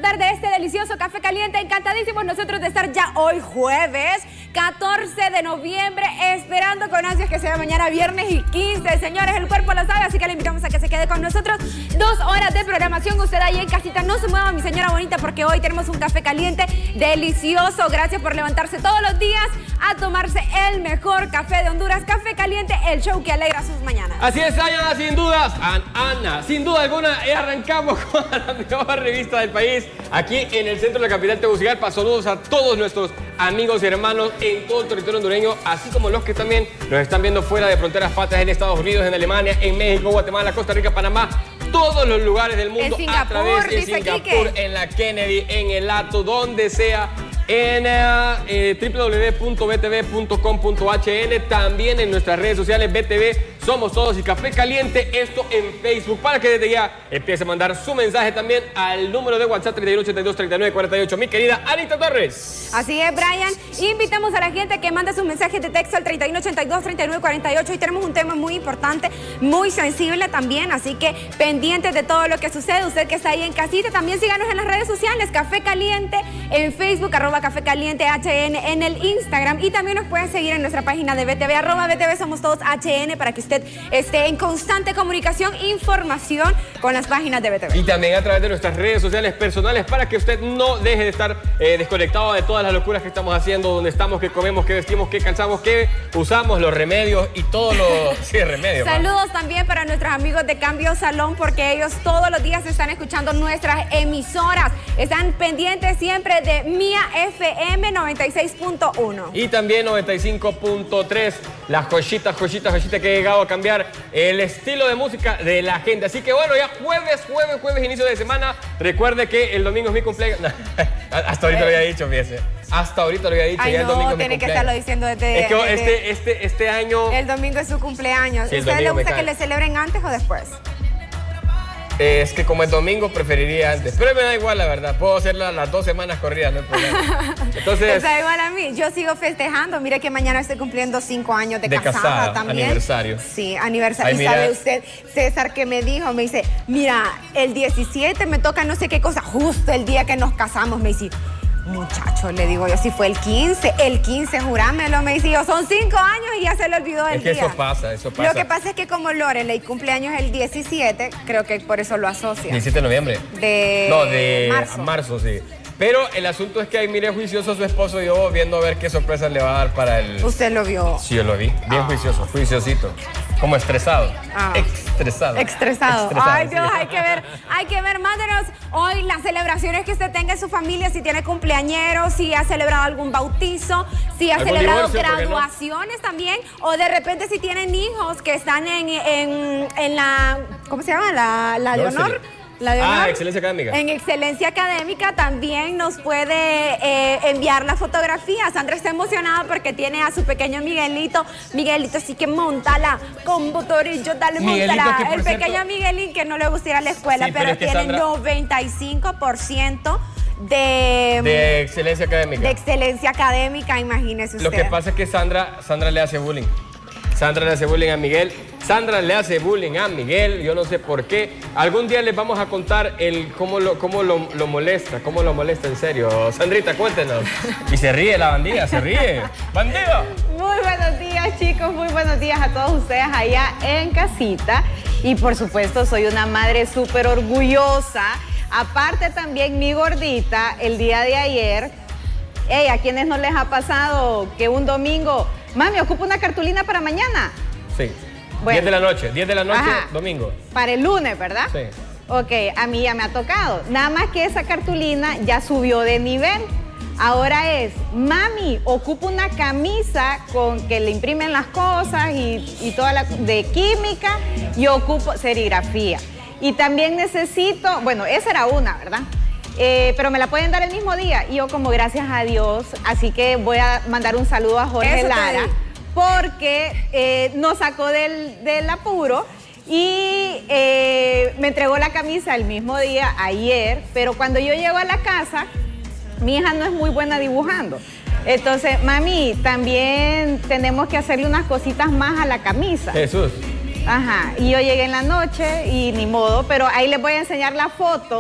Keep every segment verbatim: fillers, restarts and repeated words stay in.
disfrutar de este delicioso café caliente. Encantadísimos nosotros de estar ya hoy jueves, catorce de noviembre, esperando con ansias que sea mañana viernes y quince. Señores, el cuerpo lo sabe, así que le invitamos a que se quede con nosotros. Dos horas de programación. Usted ahí en casita, no se mueva, mi señora bonita, porque hoy tenemos un café caliente delicioso. Gracias por levantarse todos los días a tomarse el mejor café de Honduras. Café Caliente, el show que alegra sus mañanas. Así es, Ana, sin dudas, Ana, sin duda alguna, y arrancamos con la mejor revista del país, aquí en el centro de la capital Tegucigalpa. Saludos a todos nuestros amigos y hermanos en todo el territorio hondureño, así como los que también nos están viendo fuera de fronteras patrias en Estados Unidos, en Alemania, en México, Guatemala, Costa Rica, Panamá, todos los lugares del mundo, Singapur, a través de Singapur, en la Kennedy, en el Hato, donde sea, en uh, eh, w w w punto b t v punto com punto h n, también en nuestras redes sociales B T V Somos Todos y Café Caliente, esto en Facebook, para que desde ya empiece a mandar su mensaje también al número de WhatsApp treinta y uno ochenta y dos treinta y nueve cuarenta y ocho, mi querida Anita Torres. Así es, Brian, invitamos a la gente que mande sus mensajes de texto al treinta y uno ochenta y dos treinta y nueve cuarenta y ocho. Hoy tenemos un tema muy importante, muy sensible también, así que pendientes de todo lo que sucede. Usted que está ahí en casita, también síganos en las redes sociales, Café Caliente en Facebook, arroba Café Caliente H N en el Instagram, y también nos pueden seguir en nuestra página de B T V, arroba B T V Somos Todos H N, para que usted esté en constante comunicación, información con las páginas de B T V. Y también a través de nuestras redes sociales personales, para que usted no deje de estar eh, desconectado de todas las locuras que estamos haciendo, donde estamos, qué comemos, qué vestimos, qué calzamos, qué usamos, los remedios y todo lo... Sí, remedios. Saludos también para nuestros amigos de Cambio Salón, porque ellos todos los días están escuchando nuestras emisoras. Están pendientes siempre de Mía F M noventa y seis punto uno. Y también noventa y cinco punto tres. Las joyitas, joyitas, joyitas que he llegado a cambiar el estilo de música de la gente. Así que bueno, ya jueves, jueves, jueves, inicio de semana. Recuerde que el domingo es mi cumpleaños. No, hasta ahorita eh. lo había dicho, fíjese. Hasta ahorita lo había dicho. Ay, ya no, el domingo es mi tiene que cumpleaños. estarlo diciendo desde... Es que desde, este, este, este año... El domingo es su cumpleaños. Sí, ¿Usted le gusta que le celebren antes o después? Eh, es que como es domingo preferiría antes, pero me da igual, la verdad. Puedo hacerla las dos semanas corridas, no hay problema. Entonces, está igual a mí. Yo sigo festejando. Mire que mañana estoy cumpliendo cinco años de, de casada, casada también. Aniversario. Sí, aniversario. Ay, y mira, sabe usted, César, que me dijo, me dice, mira, el diecisiete me toca no sé qué cosa, justo el día que nos casamos, me dice. Muchacho, le digo yo, si fue el quince, el quince, jurámelo, me dice yo, son cinco años y ya se le olvidó el día. Es que día. eso pasa, eso pasa. Lo que pasa es que como Lorelei cumpleaños el diecisiete, creo que por eso lo asocia. diecisiete de noviembre. De No, de marzo. marzo, sí. Pero el asunto es que ahí mire juicioso a su esposo y yo viendo a ver qué sorpresas le va a dar para el... ¿Usted lo vio? Sí, yo lo vi. Bien ah. juicioso, juiciosito. Como estresado. Ah. Estresado. Estresado. Estresado. Ay, Dios, sí. hay que ver, hay que ver. Mándenos hoy las celebraciones que usted tenga en su familia, si tiene cumpleañeros, si ha celebrado algún bautizo, si ha celebrado divorcio, graduaciones no? también, o de repente si tienen hijos que están en, en, en la, ¿cómo se llama? La, la de honor. La de honor. Ah, excelencia académica. En excelencia académica también nos puede eh, enviar la fotografía. Sandra está emocionada porque tiene a su pequeño Miguelito. Miguelito, así que montala con motorillo, dale, montala. El cierto, pequeño Miguelín que no le gusta ir a la escuela, sí, pero, pero es que tiene Sandra... noventa y cinco por ciento de... De excelencia académica. De excelencia académica, imagínese usted. Lo que pasa es que Sandra, Sandra le hace bullying. Sandra le hace bullying a Miguel. Sandra le hace bullying a Miguel, yo no sé por qué. Algún día les vamos a contar el cómo lo, cómo lo, lo molesta, cómo lo molesta en serio. Sandrita, cuéntenos. Y se ríe la bandida, se ríe. ¡Bandida! Muy buenos días, chicos, muy buenos días a todos ustedes allá en casita. Y por supuesto, soy una madre súper orgullosa. Aparte también mi gordita, el día de ayer, hey, ¿a quiénes no les ha pasado que un domingo... Mami, ocupa una cartulina para mañana? Sí. Bueno. diez de la noche, diez de la noche, Ajá. domingo. Para el lunes, ¿verdad? Sí. Ok, a mí ya me ha tocado. Nada más que esa cartulina ya subió de nivel. Ahora es, mami, ocupa una camisa con que le imprimen las cosas y, y toda la de química, y ocupo serigrafía. Y también necesito, bueno, esa era una, ¿verdad? Eh, pero me la pueden dar el mismo día. Y yo como gracias a Dios, así que voy a mandar un saludo a Jorge Eso Lara, porque eh, nos sacó del, del apuro y eh, me entregó la camisa el mismo día, ayer, pero cuando yo llego a la casa, mi hija no es muy buena dibujando. Entonces, mami, también tenemos que hacerle unas cositas más a la camisa. Jesús. Ajá, y yo llegué en la noche y ni modo, pero ahí les voy a enseñar la foto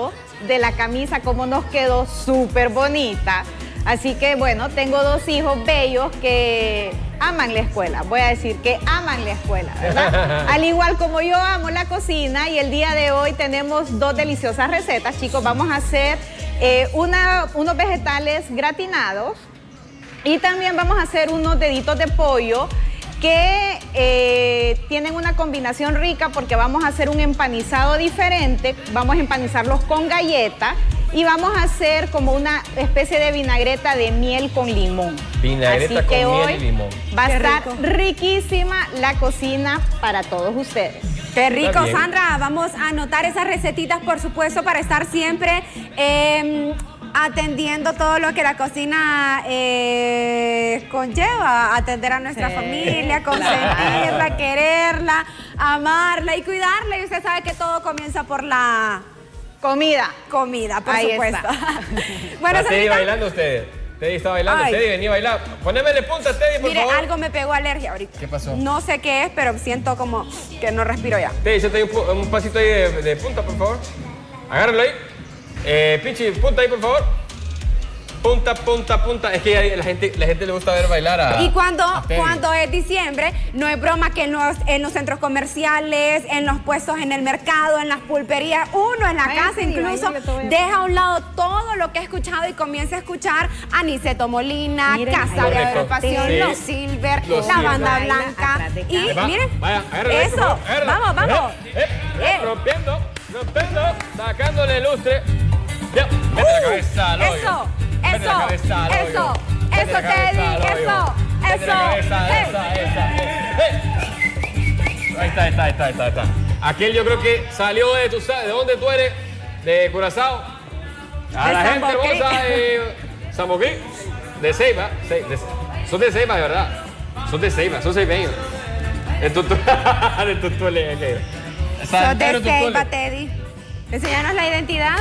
de la camisa, cómo nos quedó súper bonita. Así que bueno, tengo dos hijos bellos que aman la escuela. Voy a decir que aman la escuela, ¿verdad? Al igual como yo amo la cocina, y el día de hoy tenemos dos deliciosas recetas, chicos. Vamos a hacer eh, una, unos vegetales gratinados y también vamos a hacer unos deditos de pollo que eh, tienen una combinación rica porque vamos a hacer un empanizado diferente. Vamos a empanizarlos con galleta y vamos a hacer como una especie de vinagreta de miel con limón. Vinagreta Así con que miel hoy y limón. va a Qué estar rico. riquísima la cocina para todos ustedes. Qué rico, Está bien. Sandra. Vamos a anotar esas recetitas, por supuesto, para estar siempre eh, atendiendo todo lo que la cocina eh, conlleva. Atender a nuestra Sí, familia, consentirla, quererla, amarla y cuidarla. Y usted sabe que todo comienza por la Comida. comida, por Ahí supuesto. está. Bueno, ¿Está Teddy Sandrita, bailando ustedes? Teddy está bailando. Ay. Teddy, vení a bailar. Ponémele punta a Teddy, por mire, favor. algo me pegó alergia ahorita. ¿Qué pasó? No sé qué es, pero siento como que no respiro ya. Teddy, yo te doy un, pu- un pasito ahí de, de punta, por favor. Agárralo ahí. Eh, Pichi, punta ahí, por favor. Punta, punta, punta. Es que a la gente, la gente le gusta ver bailar a Y cuando, a Teddy. cuando es diciembre, no es broma que en los, en los centros comerciales, en los puestos en el mercado, en las pulperías, uno en la Vaya, casa sí, incluso, vaya, todo eso. deja a un lado todo lo que ha escuchado y comienza a escuchar a Niceto Molina, Miren, Casa ahí de va. Agrupación, Sí. Los Silver, Los la Silver. Banda Baila Blanca. atrás de Y Ahí va, miren, vaya, agárralo ahí, por eso, favor, agárralo. vamos, vamos. Eh, eh, eh, Eh. rompiendo, rompiendo, sacándole lustre. Ya, mete la cabeza al hoyo. Eso, Mete eso, la cabeza al hoyo. eso, Mete eso, la cabeza Teddy, al hoyo. eso, Mete la eso. cabeza, Eh. esa, esa, eh, eh. Ahí está, ahí está, ahí está, ahí está, ahí está. Aquel yo creo que salió de, tú sabes, ¿de dónde tú eres? De Curazao. A De la gente Samboquí. hermosa de Samboquí, de Ceiba. Ce- de- Son de Ceiba, de verdad. Son de Ceiba, son ceibeños. De Tutule. De Tutule, ok. Sos San de Pedro Tutule. Ceiba, Teddy. Enseñanos la identidad.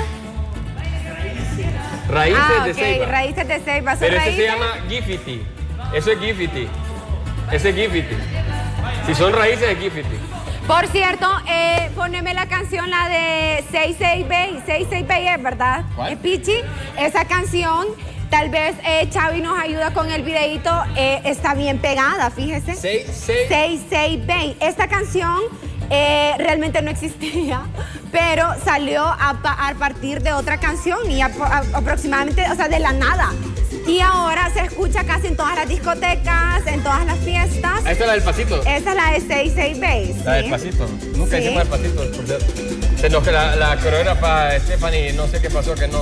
Raíces Ah, de ok, Ceiba. raíces de Ceiba. ¿Son Pero ese se raíces? llama Gifiti. Eso es Gifiti. Ese es Gifiti. Si son raíces es Gifiti. Por cierto, eh, poneme la canción, la de seis seis Bay. seis seis Bay es, ¿verdad? ¿Cuál? Es Pichi. Esa canción, tal vez eh, Chavi nos ayuda con el videito. eh, está bien pegada, fíjese. Seis, seis. seis seis Bay. Esta canción eh, realmente no existía, pero salió a, pa- a partir de otra canción y a- a- aproximadamente, o sea, de la nada. Y ahora se escucha casi en todas las discotecas, en todas las fiestas. Esta es la del pasito. Esa es la de seis seis Bay. La del ¿sí? pasito. Nunca Sí. hicimos el pasito, por cierto. Se nos, la, la coreógrafa Stephanie, no sé qué pasó, que no.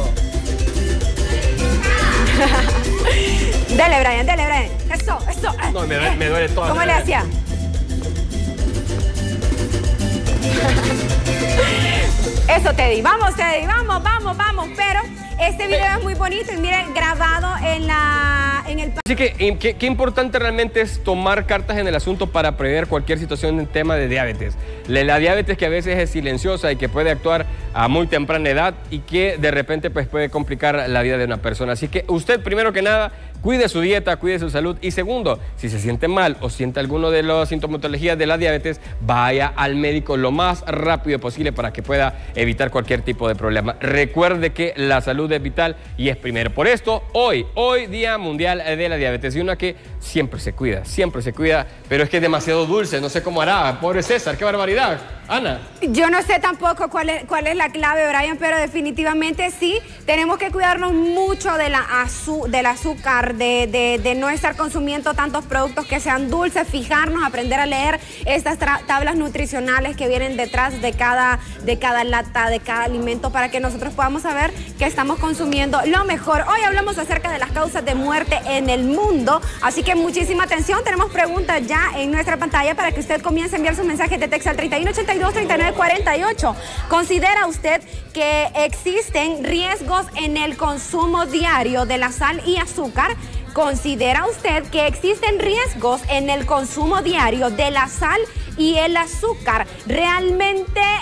Dele, Brian, dele, Brian. Eso, eso. No, me, duele- me duele todo. ¿Cómo le hacía? Eso, Teddy. Vamos, Teddy. Vamos, vamos, vamos. Pero este video es muy bonito y miren, grabado en la en el... Así que, eh, ¿qué, qué importante realmente es tomar cartas en el asunto para prever cualquier situación en tema de diabetes. La, la diabetes que a veces es silenciosa y que puede actuar a muy temprana edad y que de repente pues, puede complicar la vida de una persona. Así que usted, primero que nada, cuide su dieta, cuide su salud. Y segundo, si se siente mal o siente alguno de las sintomatologías de la diabetes, vaya al médico lo más rápido posible para que pueda evitar cualquier tipo de problema. Recuerde que la salud es vital y es primero. Por esto, hoy, hoy Día Mundial de la Diabetes. Y una que siempre se cuida, siempre se cuida, pero es que es demasiado dulce, no sé cómo hará. Pobre César, qué barbaridad. Ana. Yo no sé tampoco cuál es, cuál es la clave, Brian, pero definitivamente sí, tenemos que cuidarnos mucho de la azu- del azúcar, de, de- de no estar consumiendo tantos productos que sean dulces, fijarnos, aprender a leer estas tra- tablas nutricionales que vienen detrás de cada, de cada lata, de cada alimento, para que nosotros podamos saber que estamos consumiendo lo mejor. Hoy hablamos acerca de las causas de muerte en el mundo, así que muchísima atención. Tenemos preguntas ya en nuestra pantalla para que usted comience a enviar sus mensajes de texto al treinta y uno ochenta y dos, treinta y nueve cuarenta y ocho. ¿Considera usted que existen riesgos en el consumo diario de la sal y azúcar? ¿Considera usted que existen riesgos en el consumo diario de la sal y el azúcar? ¿Realmente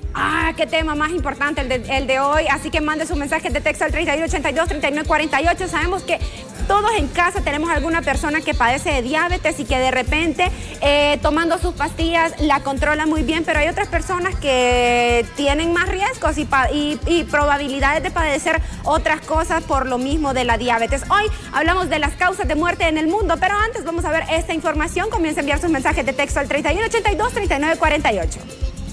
Ah, qué tema más importante el de, el de hoy. Así que mande su mensaje de texto al treinta y uno ochenta y dos, treinta y nueve cuarenta y ocho. Sabemos que todos en casa tenemos alguna persona que padece de diabetes y que de repente eh, tomando sus pastillas la controla muy bien, pero hay otras personas que tienen más riesgos y, y, y probabilidades de padecer otras cosas por lo mismo de la diabetes. Hoy hablamos de las causas de muerte en el mundo, pero antes vamos a ver esta información. Comienza a enviar sus mensajes de texto al treinta y uno ochenta y dos, treinta y nueve cuarenta y ocho.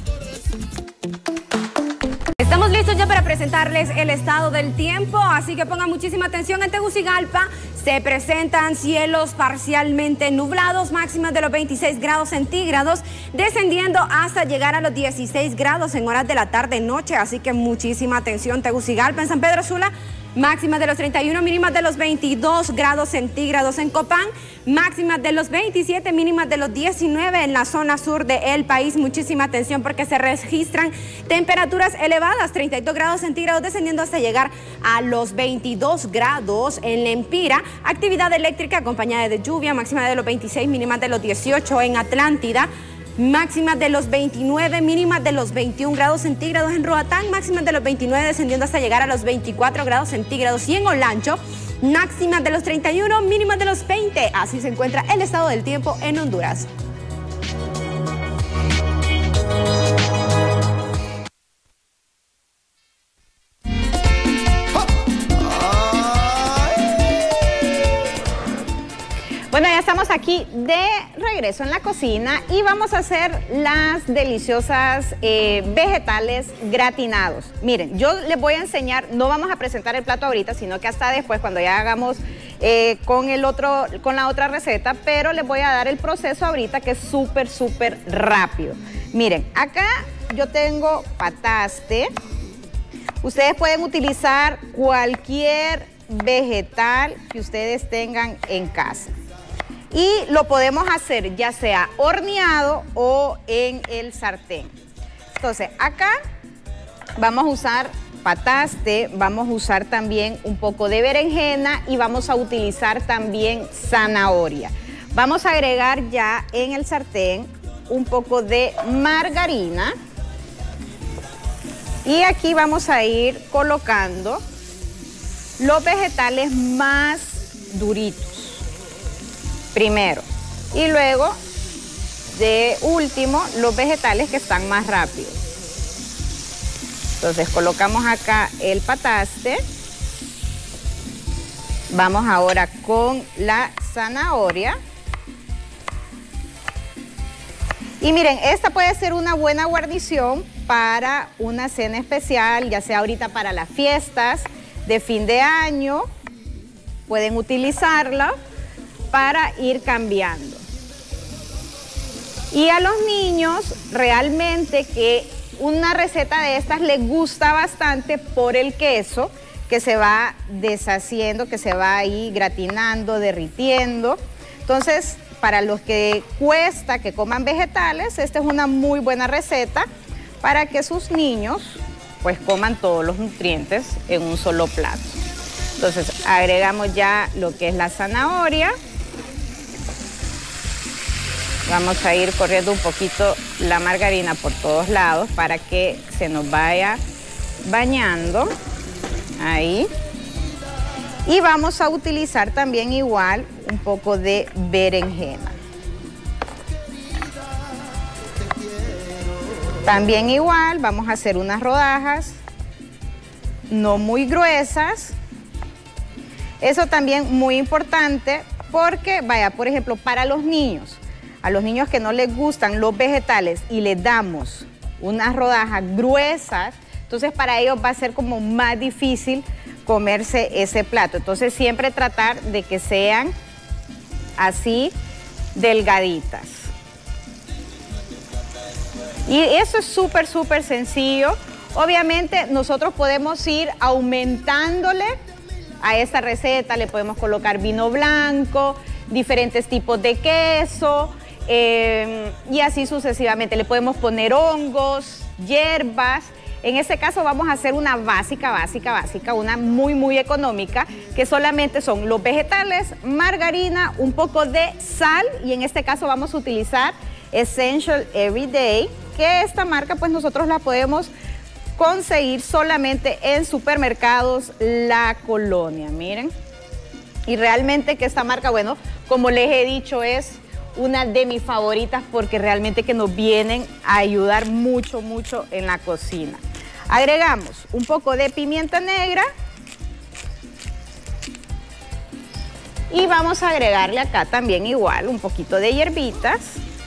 Estamos listos ya para presentarles el estado del tiempo, así que pongan muchísima atención. En Tegucigalpa se presentan cielos parcialmente nublados, máximas de los veintiséis grados centígrados, descendiendo hasta llegar a los dieciséis grados en horas de la tarde-noche, así que muchísima atención. Tegucigalpa, en San Pedro Sula, máximas de los treinta y uno, mínimas de los veintidós grados centígrados. En Copán, máximas de los veintisiete, mínimas de los diecinueve en la zona sur del país. Muchísima atención porque se registran temperaturas elevadas, treinta y dos grados centígrados, descendiendo hasta llegar a los veintidós grados en Lempira. Actividad eléctrica acompañada de lluvia, máxima de los veintiséis, mínimas de los dieciocho en Atlántida. Máximas de los veintinueve, mínimas de los veintiún grados centígrados en Roatán, máximas de los veintinueve, descendiendo hasta llegar a los veinticuatro grados centígrados. Y en Olancho, máximas de los treinta y uno, mínimas de los veinte. Así se encuentra el estado del tiempo en Honduras. Bueno, ya estamos aquí de regreso en la cocina y vamos a hacer las deliciosas eh, vegetales gratinados. Miren, yo les voy a enseñar, no vamos a presentar el plato ahorita, sino que hasta después, cuando ya hagamos eh, con, el otro, con la otra receta, pero les voy a dar el proceso ahorita que es súper, súper rápido. Miren, acá yo tengo pataste. Ustedes pueden utilizar cualquier vegetal que ustedes tengan en casa. Y lo podemos hacer ya sea horneado o en el sartén. Entonces, acá vamos a usar pataste, vamos a usar también un poco de berenjena y vamos a utilizar también zanahoria. Vamos a agregar ya en el sartén un poco de margarina. Y aquí vamos a ir colocando los vegetales más duritos primero y luego de último los vegetales que están más rápidos. Entonces colocamos acá el pataste. Vamos ahora con la zanahoria. Y miren, esta puede ser una buena guarnición para una cena especial, ya sea ahorita para las fiestas de fin de año. Pueden utilizarla para ir cambiando. Y a los niños realmente que una receta de estas les gusta bastante por el queso que se va deshaciendo, que se va ahí gratinando, derritiendo. Entonces, para los que cuesta que coman vegetales, esta es una muy buena receta para que sus niños pues coman todos los nutrientes en un solo plato. Entonces, agregamos ya lo que es la zanahoria. Vamos a ir corriendo un poquito la margarina por todos lados para que se nos vaya bañando. Ahí. Y vamos a utilizar también igual un poco de berenjena. También igual vamos a hacer unas rodajas no muy gruesas. Eso también muy importante porque, vaya, por ejemplo, para los niños, a los niños que no les gustan los vegetales y les damos unas rodajas gruesas, entonces para ellos va a ser como más difícil comerse ese plato. Entonces siempre tratar de que sean así delgaditas. Y eso es súper, súper sencillo. Obviamente nosotros podemos ir aumentándole a esta receta, le podemos colocar vino blanco, diferentes tipos de queso, eh, y así sucesivamente. Le podemos poner hongos, hierbas. En este caso vamos a hacer una básica, básica, básica, una muy, muy económica, que solamente son los vegetales, margarina, un poco de sal, y en este caso vamos a utilizar Essential Everyday, que esta marca pues nosotros la podemos conseguir solamente en Supermercados La Colonia, miren. Y realmente que esta marca, bueno, como les he dicho, es una de mis favoritas porque realmente que nos vienen a ayudar mucho, mucho en la cocina. Agregamos un poco de pimienta negra y vamos a agregarle acá también igual un poquito de hierbitas.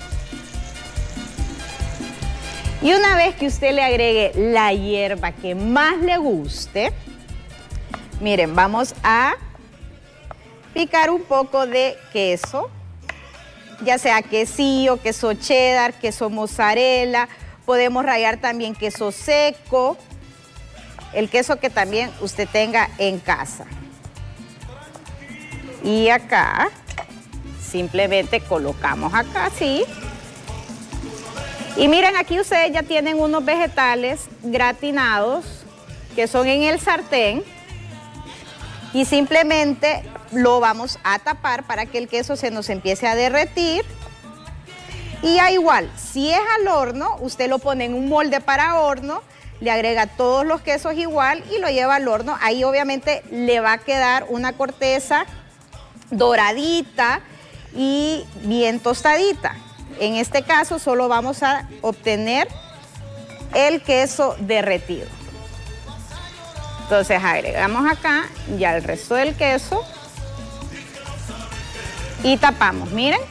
Y una vez que usted le agregue la hierba que más le guste, miren, vamos a picar un poco de queso, ya sea quesillo, queso cheddar, queso mozzarella, podemos rallar también queso seco, el queso que también usted tenga en casa. Y acá, simplemente colocamos acá así. Y miren, aquí ustedes ya tienen unos vegetales gratinados que son en el sartén. Y simplemente lo vamos a tapar para que el queso se nos empiece a derretir. Y ya igual, si es al horno, usted lo pone en un molde para horno, le agrega todos los quesos igual y lo lleva al horno. Ahí obviamente le va a quedar una corteza doradita y bien tostadita. En este caso solo vamos a obtener el queso derretido. Entonces agregamos acá ya el resto del queso y tapamos, miren.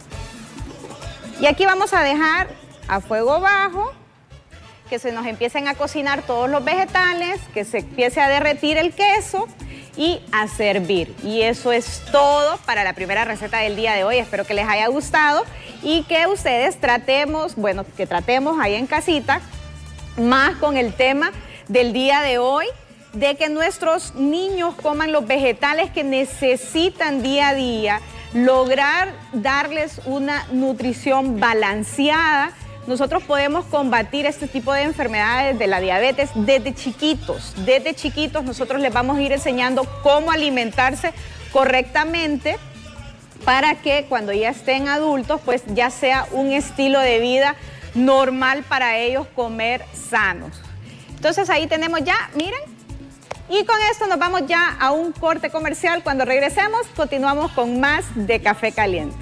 Y aquí vamos a dejar a fuego bajo que se nos empiecen a cocinar todos los vegetales, que se empiece a derretir el queso y a servir. Y eso es todo para la primera receta del día de hoy. Espero que les haya gustado y que ustedes tratemos, bueno, que tratemos ahí en casita, más con el tema del día de hoy, de que nuestros niños coman los vegetales que necesitan día a día, lograr darles una nutrición balanceada. Nosotros podemos combatir este tipo de enfermedades de la diabetes desde chiquitos. Desde chiquitos nosotros les vamos a ir enseñando cómo alimentarse correctamente para que cuando ya estén adultos, pues ya sea un estilo de vida normal para ellos comer sanos. Entonces ahí tenemos ya, miren, y con esto nos vamos ya a un corte comercial. Cuando regresemos, continuamos con más de Café Caliente.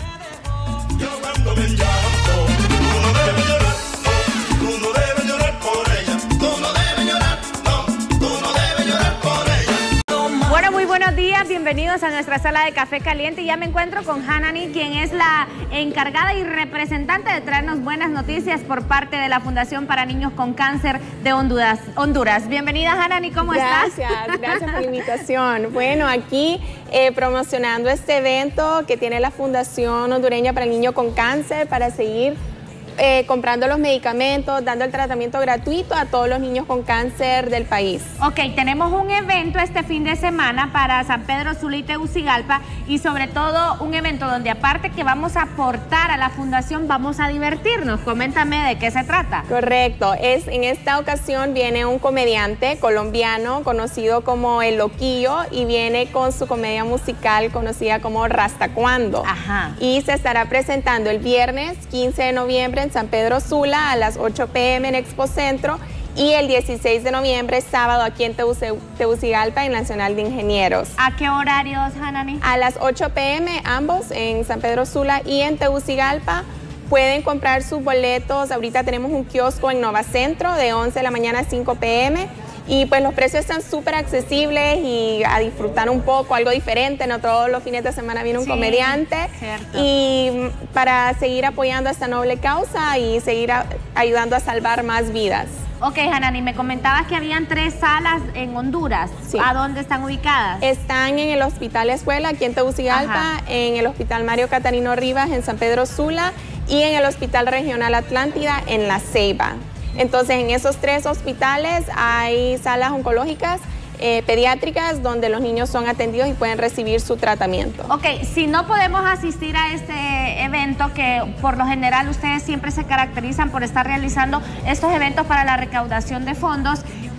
Bueno, muy buenos días, bienvenidos a nuestra sala de Café Caliente. Ya me encuentro con Hanani, quien es la encargada y representante de traernos buenas noticias por parte de la Fundación para Niños con Cáncer de Honduras. Honduras. Bienvenida, Hanani, ¿cómo estás? Gracias, gracias por la invitación. Bueno, aquí eh, promocionando este evento que tiene la Fundación Hondureña para el Niño con Cáncer para seguir Eh, comprando los medicamentos, dando el tratamiento gratuito a todos los niños con cáncer del país. Ok, tenemos un evento este fin de semana para San Pedro Sula y Tegucigalpa y sobre todo un evento donde aparte que vamos a aportar a la fundación, vamos a divertirnos. Coméntame de qué se trata. Correcto, es, en esta ocasión viene un comediante colombiano conocido como El Loquillo y viene con su comedia musical conocida como Rastacuando. Ajá. Y se estará presentando el viernes quince de noviembre en San Pedro Sula a las ocho pe eme en Expo Centro y el dieciséis de noviembre, sábado, aquí en Tegucigalpa, en Nacional de Ingenieros. ¿A qué horarios, Hanani? A las ocho pe eme, ambos en San Pedro Sula y en Tegucigalpa. Pueden comprar sus boletos. Ahorita tenemos un kiosco en Nova Centro de once de la mañana a cinco pe eme. Y pues los precios están súper accesibles y a disfrutar un poco, algo diferente. No todos los fines de semana viene un sí, comediante. Cierto. Y para seguir apoyando esta noble causa y seguir a, ayudando a salvar más vidas. Ok, Hanani, me comentabas que habían tres salas en Honduras. Sí. ¿A dónde están ubicadas? Están en el Hospital Escuela, aquí en Tegucigalpa, Ajá. en el Hospital Mario Catarino Rivas, en San Pedro Sula, y en el Hospital Regional Atlántida, en La Ceiba. Entonces, en esos tres hospitales hay salas oncológicas, eh, pediátricas, donde los niños son atendidos y pueden recibir su tratamiento. Ok, si no podemos asistir a este evento, que por lo general ustedes siempre se caracterizan por estar realizando estos eventos para la recaudación de fondos,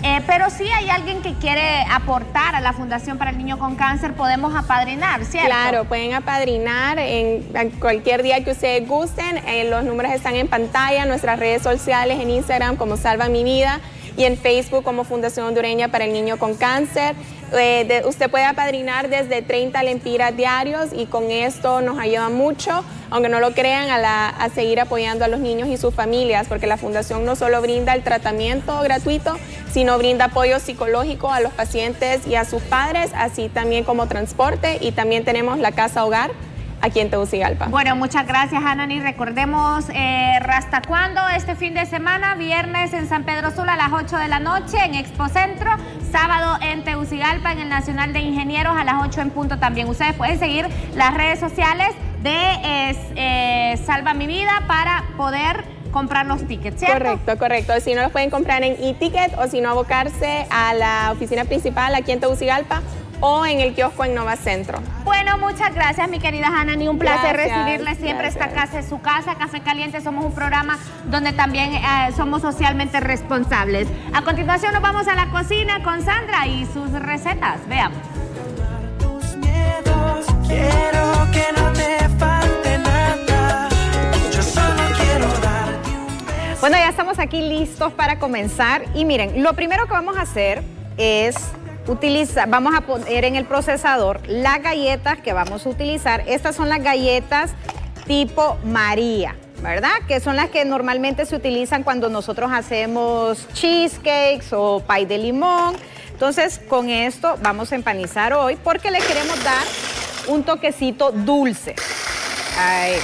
Eh, pero si hay alguien que quiere aportar a la Fundación para el Niño con Cáncer, podemos apadrinar, ¿cierto? Claro, pueden apadrinar en, en cualquier día que ustedes gusten. Eh, los números están en pantalla, nuestras redes sociales en Instagram como Salva Mi Vida y en Facebook como Fundación Hondureña para el Niño con Cáncer. Eh, de, usted puede apadrinar desde treinta lempiras diarios y con esto nos ayuda mucho, aunque no lo crean, a, la, a seguir apoyando a los niños y sus familias, porque la Fundación no solo brinda el tratamiento gratuito, sino brinda apoyo psicológico a los pacientes y a sus padres, así también como transporte, y también tenemos la Casa Hogar aquí en Tegucigalpa. Bueno, muchas gracias, Anani. Recordemos, eh, ¿hasta cuándo? Este fin de semana, viernes en San Pedro Sula a las ocho de la noche en Expo Centro, sábado en Tegucigalpa en el Nacional de Ingenieros a las ocho en punto también. Ustedes pueden seguir las redes sociales de eh, eh, Salva Mi Vida para poder comprar los tickets, ¿cierto? Correcto, correcto. Si no, los pueden comprar en e-ticket o si no, abocarse a la oficina principal aquí en Tegucigalpa o en el kiosco en Nova Centro. Bueno, muchas gracias, mi querida Hanani. Un placer Gracias, recibirle siempre. gracias. Esta casa es su casa. Café Caliente somos un programa donde también eh, somos socialmente responsables. A continuación nos vamos a la cocina con Sandra y sus recetas. Veamos. Tus miedos, quiero que no te falte nada. Yo solo quiero darte un beso. Bueno, ya estamos aquí listos para comenzar. Y miren, lo primero que vamos a hacer es utilizar, vamos a poner en el procesador las galletas que vamos a utilizar. Estas son las galletas tipo María, ¿verdad? Que son las que normalmente se utilizan cuando nosotros hacemos cheesecakes o pay de limón. Entonces, con esto vamos a empanizar hoy porque le queremos dar un toquecito dulce. Ahí.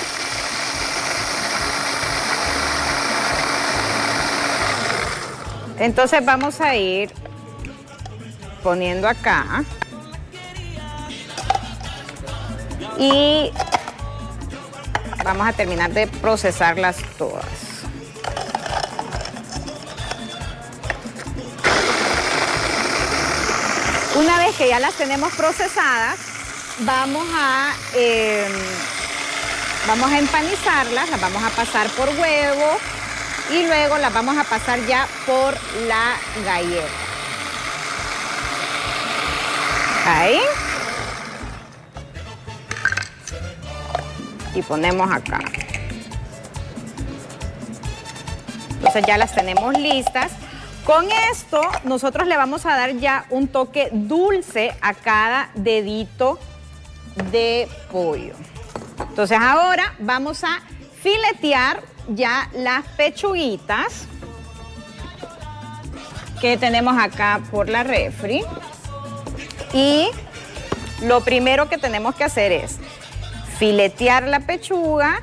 Entonces vamos a ir poniendo acá y vamos a terminar de procesarlas todas. Una vez que ya las tenemos procesadas, vamos a, eh, vamos a empanizarlas, las vamos a pasar por huevo y luego las vamos a pasar ya por la galleta. Ahí. Y ponemos acá. Entonces ya las tenemos listas. Con esto nosotros le vamos a dar ya un toque dulce a cada dedito de pollo. Entonces ahora vamos a filetear ya las pechuguitas que tenemos acá por la refri. Y lo primero que tenemos que hacer es filetear la pechuga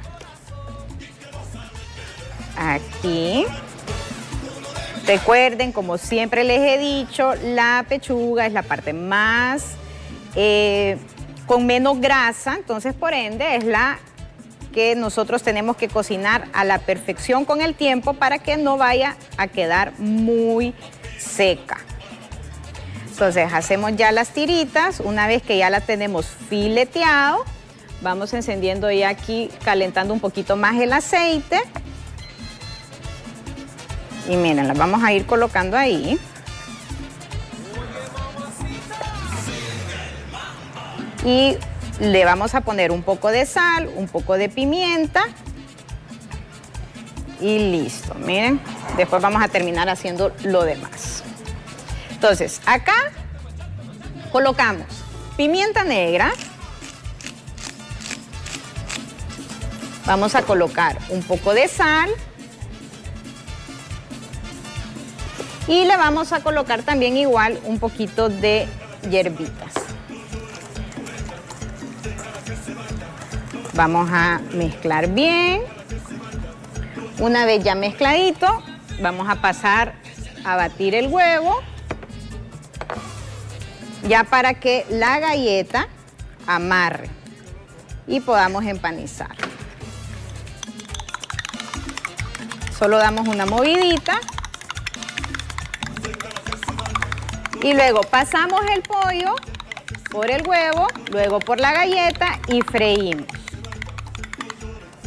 aquí. Recuerden, como siempre les he dicho, la pechuga es la parte más, eh, con menos grasa, entonces por ende es la que nosotros tenemos que cocinar a la perfección con el tiempo para que no vaya a quedar muy seca. Entonces hacemos ya las tiritas. Una vez que ya las tenemos fileteado, vamos encendiendo ya aquí, calentando un poquito más el aceite. Y miren, las vamos a ir colocando ahí. Y le vamos a poner un poco de sal, un poco de pimienta. Y listo, miren. Después vamos a terminar haciendo lo demás. Entonces, acá colocamos pimienta negra. Vamos a colocar un poco de sal. Y le vamos a colocar también igual un poquito de hierbitas. Vamos a mezclar bien. Una vez ya mezcladito, vamos a pasar a batir el huevo. Ya para que la galleta amarre y podamos empanizar. Solo damos una movidita. Y luego pasamos el pollo por el huevo, luego por la galleta y freímos.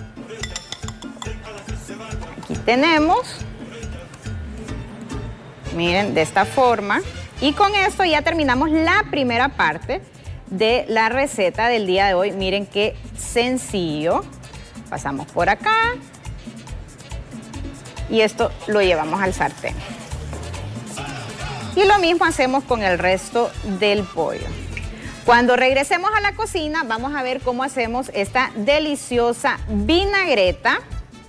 Aquí tenemos. Miren, de esta forma. Y con esto ya terminamos la primera parte de la receta del día de hoy. Miren qué sencillo. Pasamos por acá. Y esto lo llevamos al sartén. Y lo mismo hacemos con el resto del pollo. Cuando regresemos a la cocina, vamos a ver cómo hacemos esta deliciosa vinagreta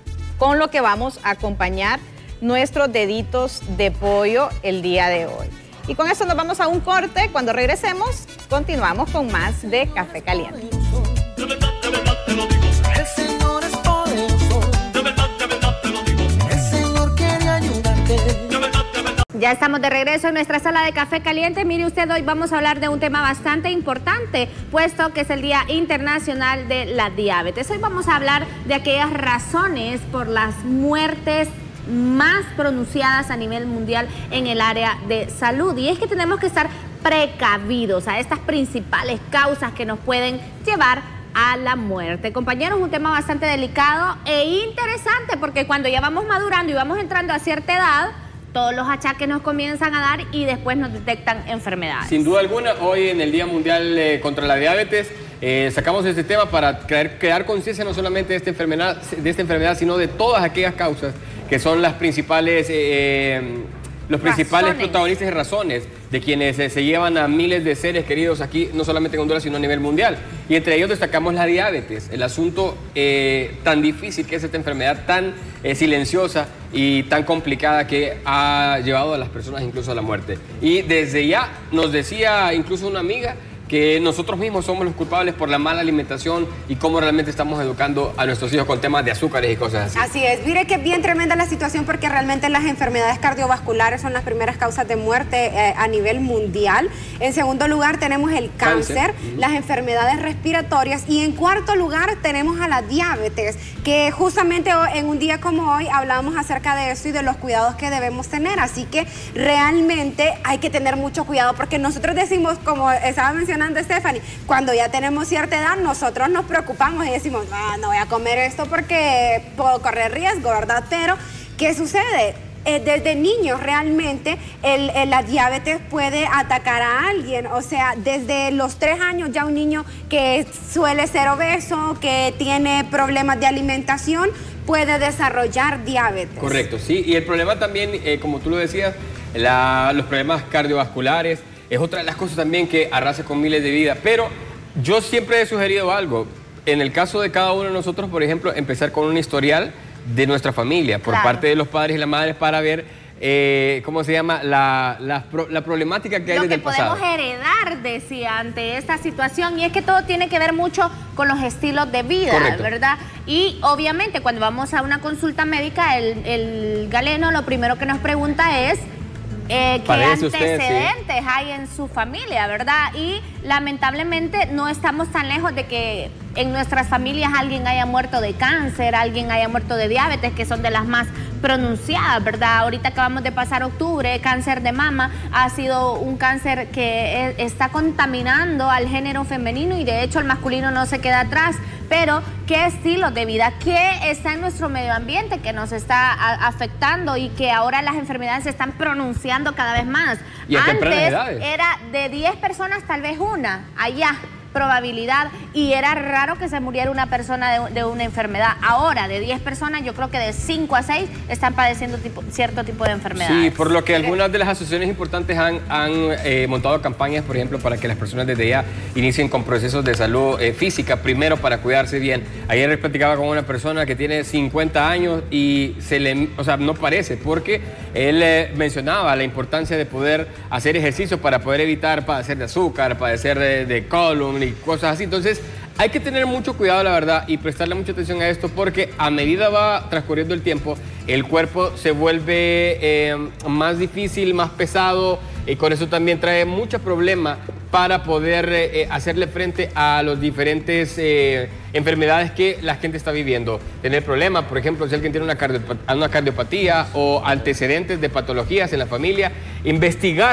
con lo que vamos a acompañar nuestros deditos de pollo el día de hoy. Y con eso nos vamos a un corte. Cuando regresemos, continuamos con más de Café Caliente. De verdad, de verdad te lo digo. El Señor es poderoso. De verdad, de verdad te lo digo. El Señor quiere ayudarte. De verdad, de verdad. Ya estamos de regreso en nuestra sala de Café Caliente. Mire usted, hoy vamos a hablar de un tema bastante importante, puesto que es el Día Internacional de la Diabetes. Hoy vamos a hablar de aquellas razones por las muertes más pronunciadas a nivel mundial en el área de salud. Y es que tenemos que estar precavidos a estas principales causas que nos pueden llevar a la muerte. Compañeros, un tema bastante delicado e interesante, porque cuando ya vamos madurando y vamos entrando a cierta edad, todos los achaques nos comienzan a dar y después nos detectan enfermedades. Sin duda alguna, hoy en el Día Mundial eh, contra la Diabetes, eh, sacamos este tema para crear, crear conciencia no solamente de esta enfermedad, de esta enfermedad, sino de todas aquellas causas que son las principales, eh, los principales razones. protagonistas y razones de quienes eh, se llevan a miles de seres queridos aquí, no solamente en Honduras, sino a nivel mundial. Y entre ellos destacamos la diabetes, el asunto eh, tan difícil que es esta enfermedad, tan eh, silenciosa y tan complicada que ha llevado a las personas incluso a la muerte. Y desde ya nos decía incluso una amiga que nosotros mismos somos los culpables por la mala alimentación y cómo realmente estamos educando a nuestros hijos con temas de azúcares y cosas así. Así es, mire que es bien tremenda la situación, porque realmente las enfermedades cardiovasculares son las primeras causas de muerte eh, a nivel mundial. En segundo lugar tenemos el cáncer, Cáncer. las enfermedades respiratorias, y en cuarto lugar tenemos a la diabetes, que justamente hoy, en un día como hoy hablamos acerca de eso y de los cuidados que debemos tener. Así que realmente hay que tener mucho cuidado, porque nosotros decimos, como estaba mencionando Stephanie, cuando ya tenemos cierta edad, nosotros nos preocupamos y decimos, ah, no voy a comer esto porque puedo correr riesgo, ¿verdad? Pero, ¿qué sucede? Eh, desde niños realmente el, el, la diabetes puede atacar a alguien. O sea, desde los tres años ya un niño que suele ser obeso, que tiene problemas de alimentación, puede desarrollar diabetes. Correcto, sí. Y el problema también, eh, como tú lo decías, la, los problemas cardiovasculares, es otra de las cosas también que arrasa con miles de vidas. Pero yo siempre he sugerido algo. En el caso de cada uno de nosotros, por ejemplo, empezar con un historial de nuestra familia, por Claro. parte de los padres y las madres, para ver, eh, ¿cómo se llama? La, la, la problemática que hay Lo desde que el pasado. podemos heredar, decía, ante esta situación, y es que todo tiene que ver mucho con los estilos de vida, Correcto. ¿verdad? Y obviamente cuando vamos a una consulta médica, el, el galeno lo primero que nos pregunta es Eh, qué Padece usted, antecedentes hay en su familia, ¿verdad? Y lamentablemente no estamos tan lejos de que en nuestras familias alguien haya muerto de cáncer, alguien haya muerto de diabetes, que son de las más pronunciadas, ¿verdad? Ahorita acabamos de pasar octubre, cáncer de mama ha sido un cáncer que es, está contaminando al género femenino, y de hecho el masculino no se queda atrás. Pero, ¿qué estilo de vida? ¿Qué está en nuestro medio ambiente que nos está a, afectando y que ahora las enfermedades se están pronunciando cada vez más? Y a tempranas Antes edades. era de diez personas, tal vez una, allá, probabilidad, y era raro que se muriera una persona de, de una enfermedad. Ahora, de diez personas, yo creo que de cinco a seis están padeciendo tipo, cierto tipo de enfermedades. Sí, por lo que algunas de las asociaciones importantes han, han eh, montado campañas, por ejemplo, para que las personas desde ya inicien con procesos de salud eh, física, primero para cuidarse bien. Ayer les platicaba con una persona que tiene cincuenta años y se le, o sea, no parece, porque él eh, mencionaba la importancia de poder hacer ejercicio para poder evitar padecer de azúcar, padecer de, de colon y cosas así. Entonces, hay que tener mucho cuidado, la verdad, y prestarle mucha atención a esto, porque a medida va transcurriendo el tiempo, el cuerpo se vuelve eh, más difícil, más pesado, y con eso también trae muchos problemas para poder eh, hacerle frente a las diferentes eh, enfermedades que la gente está viviendo. Tener problemas, por ejemplo, si alguien tiene una, cardiop una cardiopatía o antecedentes de patologías en la familia, investigar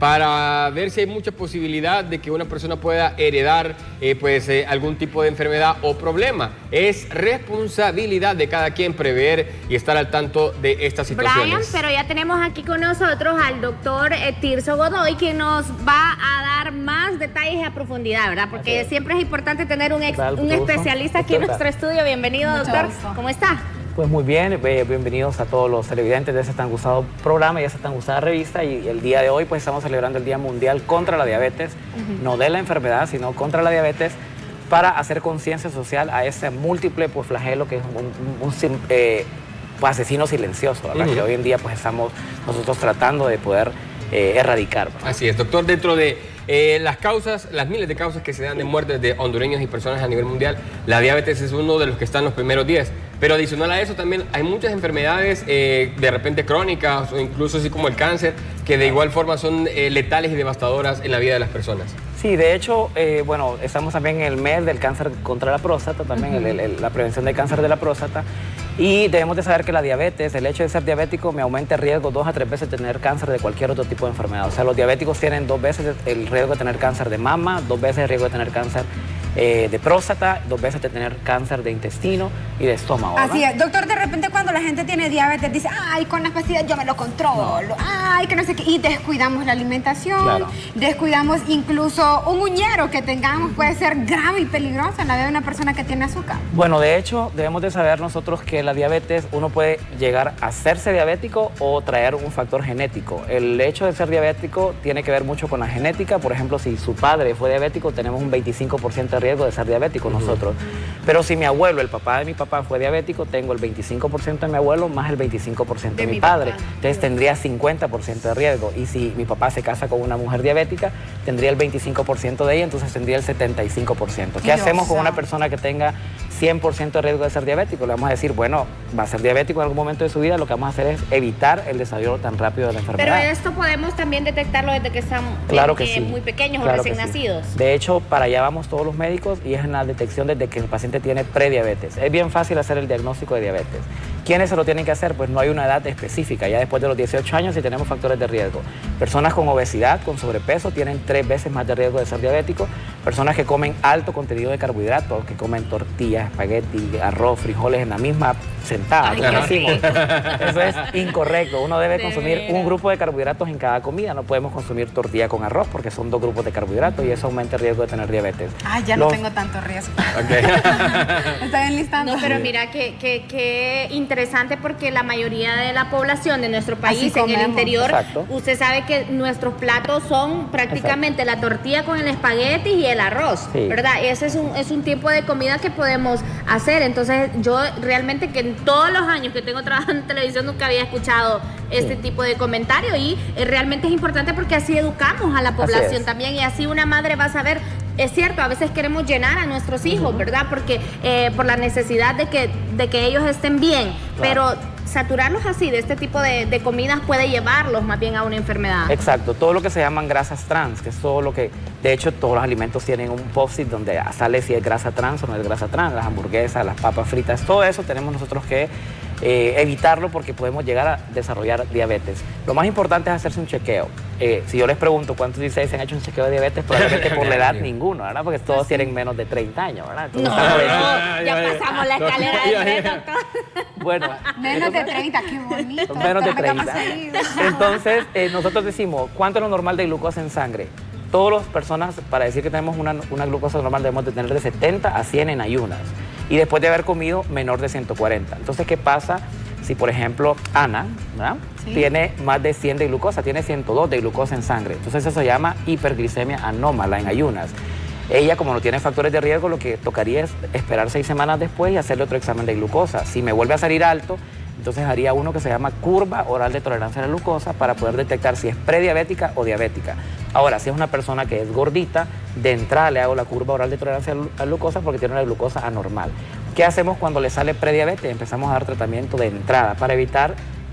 para ver si hay mucha posibilidad de que una persona pueda heredar eh, pues, eh, algún tipo de enfermedad o problema. Es responsabilidad de cada quien prever y estar al tanto de estas situaciones. Brian, pero ya tenemos aquí con nosotros al doctor eh, Tirso Godoy, que nos va a dar más detalles a profundidad, ¿verdad? Porque siempre es importante tener un, ex, un especialista aquí en nuestro estudio. Bienvenido, doctor. ¿Cómo está? Pues muy bien, bienvenidos a todos los televidentes de este tan gustado programa y esta tan gustada revista. Y el día de hoy pues estamos celebrando el Día Mundial contra la Diabetes, uh-huh. no de la enfermedad, sino contra la diabetes, para hacer conciencia social a ese múltiple pues, flagelo que es un, un, un eh, pues, asesino silencioso, ¿verdad? Uh-huh. Que hoy en día pues estamos nosotros tratando de poder eh, erradicar, ¿verdad? Así es, doctor, dentro de eh, las causas, las miles de causas que se dan de muertes de hondureños y personas a nivel mundial, la diabetes es uno de los que está en los primeros diez. Pero adicional a eso también hay muchas enfermedades eh, de repente crónicas o incluso así como el cáncer, que de igual forma son eh, letales y devastadoras en la vida de las personas. Sí, de hecho, eh, bueno, estamos también en el mes del cáncer contra la próstata, también uh-huh. el, el, la prevención del cáncer de la próstata. Y debemos de saber que la diabetes, el hecho de ser diabético me aumenta el riesgo dos a tres veces de tener cáncer de cualquier otro tipo de enfermedad. O sea, los diabéticos tienen dos veces el riesgo de tener cáncer de mama, dos veces el riesgo de tener cáncer Eh, de próstata, dos veces de tener cáncer de intestino y de estómago, ¿verdad? Así es, doctor, de repente cuando la gente tiene diabetes dice, ay, con las pastillas yo me lo controlo, no. ay, que no sé qué, y descuidamos la alimentación, claro. descuidamos incluso un uñero que tengamos puede ser grave y peligroso en la vida de una persona que tiene azúcar. Bueno, de hecho, debemos de saber nosotros que la diabetes, uno puede llegar a hacerse diabético o traer un factor genético. El hecho de ser diabético tiene que ver mucho con la genética. Por ejemplo, si su padre fue diabético, tenemos un veinticinco por ciento de riesgo de ser diabético uh-huh. nosotros. Pero si mi abuelo, el papá de mi papá fue diabético, tengo el veinticinco por ciento de mi abuelo más el veinticinco por ciento de, de mi padre. Papá. Entonces tendría cincuenta por ciento de riesgo. Y si mi papá se casa con una mujer diabética, tendría el veinticinco por ciento de ella, entonces tendría el setenta y cinco por ciento. ¿Qué Dios hacemos con una persona que tenga cien por ciento de riesgo de ser diabético? Le vamos a decir, bueno, va a ser diabético en algún momento de su vida, lo que vamos a hacer es evitar el desarrollo tan rápido de la enfermedad. Pero esto podemos también detectarlo desde que estamos claro que eh, sí. muy pequeños claro o recién nacidos. Sí. De hecho, para allá vamos todos los médicos y es en la detección desde que el paciente tiene prediabetes. Es bien fácil hacer el diagnóstico de diabetes. ¿Quiénes se lo tienen que hacer? Pues no hay una edad específica. Ya después de los dieciocho años sí tenemos factores de riesgo. Personas con obesidad, con sobrepeso, tienen tres veces más de riesgo de ser diabéticos. Personas que comen alto contenido de carbohidratos, que comen tortillas, espagueti, arroz, frijoles en la misma sentada. Ay, decimos. Eso es incorrecto. Uno debe de consumir veras. un grupo de carbohidratos en cada comida. No podemos consumir tortilla con arroz porque son dos grupos de carbohidratos y eso aumenta el riesgo de tener diabetes. Ay, ya Los... no tengo tanto riesgo. Okay. Está enlistando. No, pero mira que, que, que interesante porque la mayoría de la población de nuestro país en el interior, Exacto. usted sabe que nuestros platos son prácticamente Exacto. la tortilla con el espagueti y el arroz, sí. ¿verdad? Ese es un, es un tipo de comida que podemos hacer. Entonces yo realmente que en todos los años que tengo trabajando en televisión nunca había escuchado este sí. tipo de comentario y eh, realmente es importante porque así educamos a la población también y así una madre va a saber. Es cierto, a veces queremos llenar a nuestros hijos, uh-huh. ¿verdad? Porque eh, por la necesidad de que, de que ellos estén bien, claro. pero saturarlos así de este tipo de, de comidas puede llevarlos más bien a una enfermedad. Exacto, todo lo que se llaman grasas trans, que es todo lo que, de hecho todos los alimentos tienen un post-it donde sale si es grasa trans o no es grasa trans, las hamburguesas, las papas fritas, todo eso tenemos nosotros que eh, evitarlo porque podemos llegar a desarrollar diabetes. Lo más importante es hacerse un chequeo. Eh, si yo les pregunto cuántos de ustedes se han hecho un chequeo de diabetes, probablemente por la edad ninguno, ¿verdad? Porque todos ¿sí? tienen menos de treinta años, ¿verdad? Entonces, no, no, ya pasamos la escalera de tres, doctor. Bueno. Menos de treinta, qué bonito. Menos de treinta. Entonces, eh, nosotros decimos, ¿cuánto es lo normal de glucosa en sangre? Todas las personas, para decir que tenemos una, una glucosa normal, debemos de tener de setenta a cien en ayunas. Y después de haber comido, menor de ciento cuarenta. Entonces, ¿qué pasa si, por ejemplo, Ana, ¿verdad? Sí. tiene más de cien de glucosa, tiene ciento dos de glucosa en sangre? Entonces, eso se llama hiperglicemia anómala en ayunas. Ella, como no tiene factores de riesgo, lo que tocaría es esperar seis semanas después y hacerle otro examen de glucosa. Si me vuelve a salir alto, entonces haría uno que se llama curva oral de tolerancia a la glucosa para poder detectar si es prediabética o diabética. Ahora, si es una persona que es gordita, de entrada le hago la curva oral de tolerancia a la glucosa porque tiene una glucosa anormal. ¿Qué hacemos cuando le sale prediabetes? Empezamos a dar tratamiento de entrada para evitar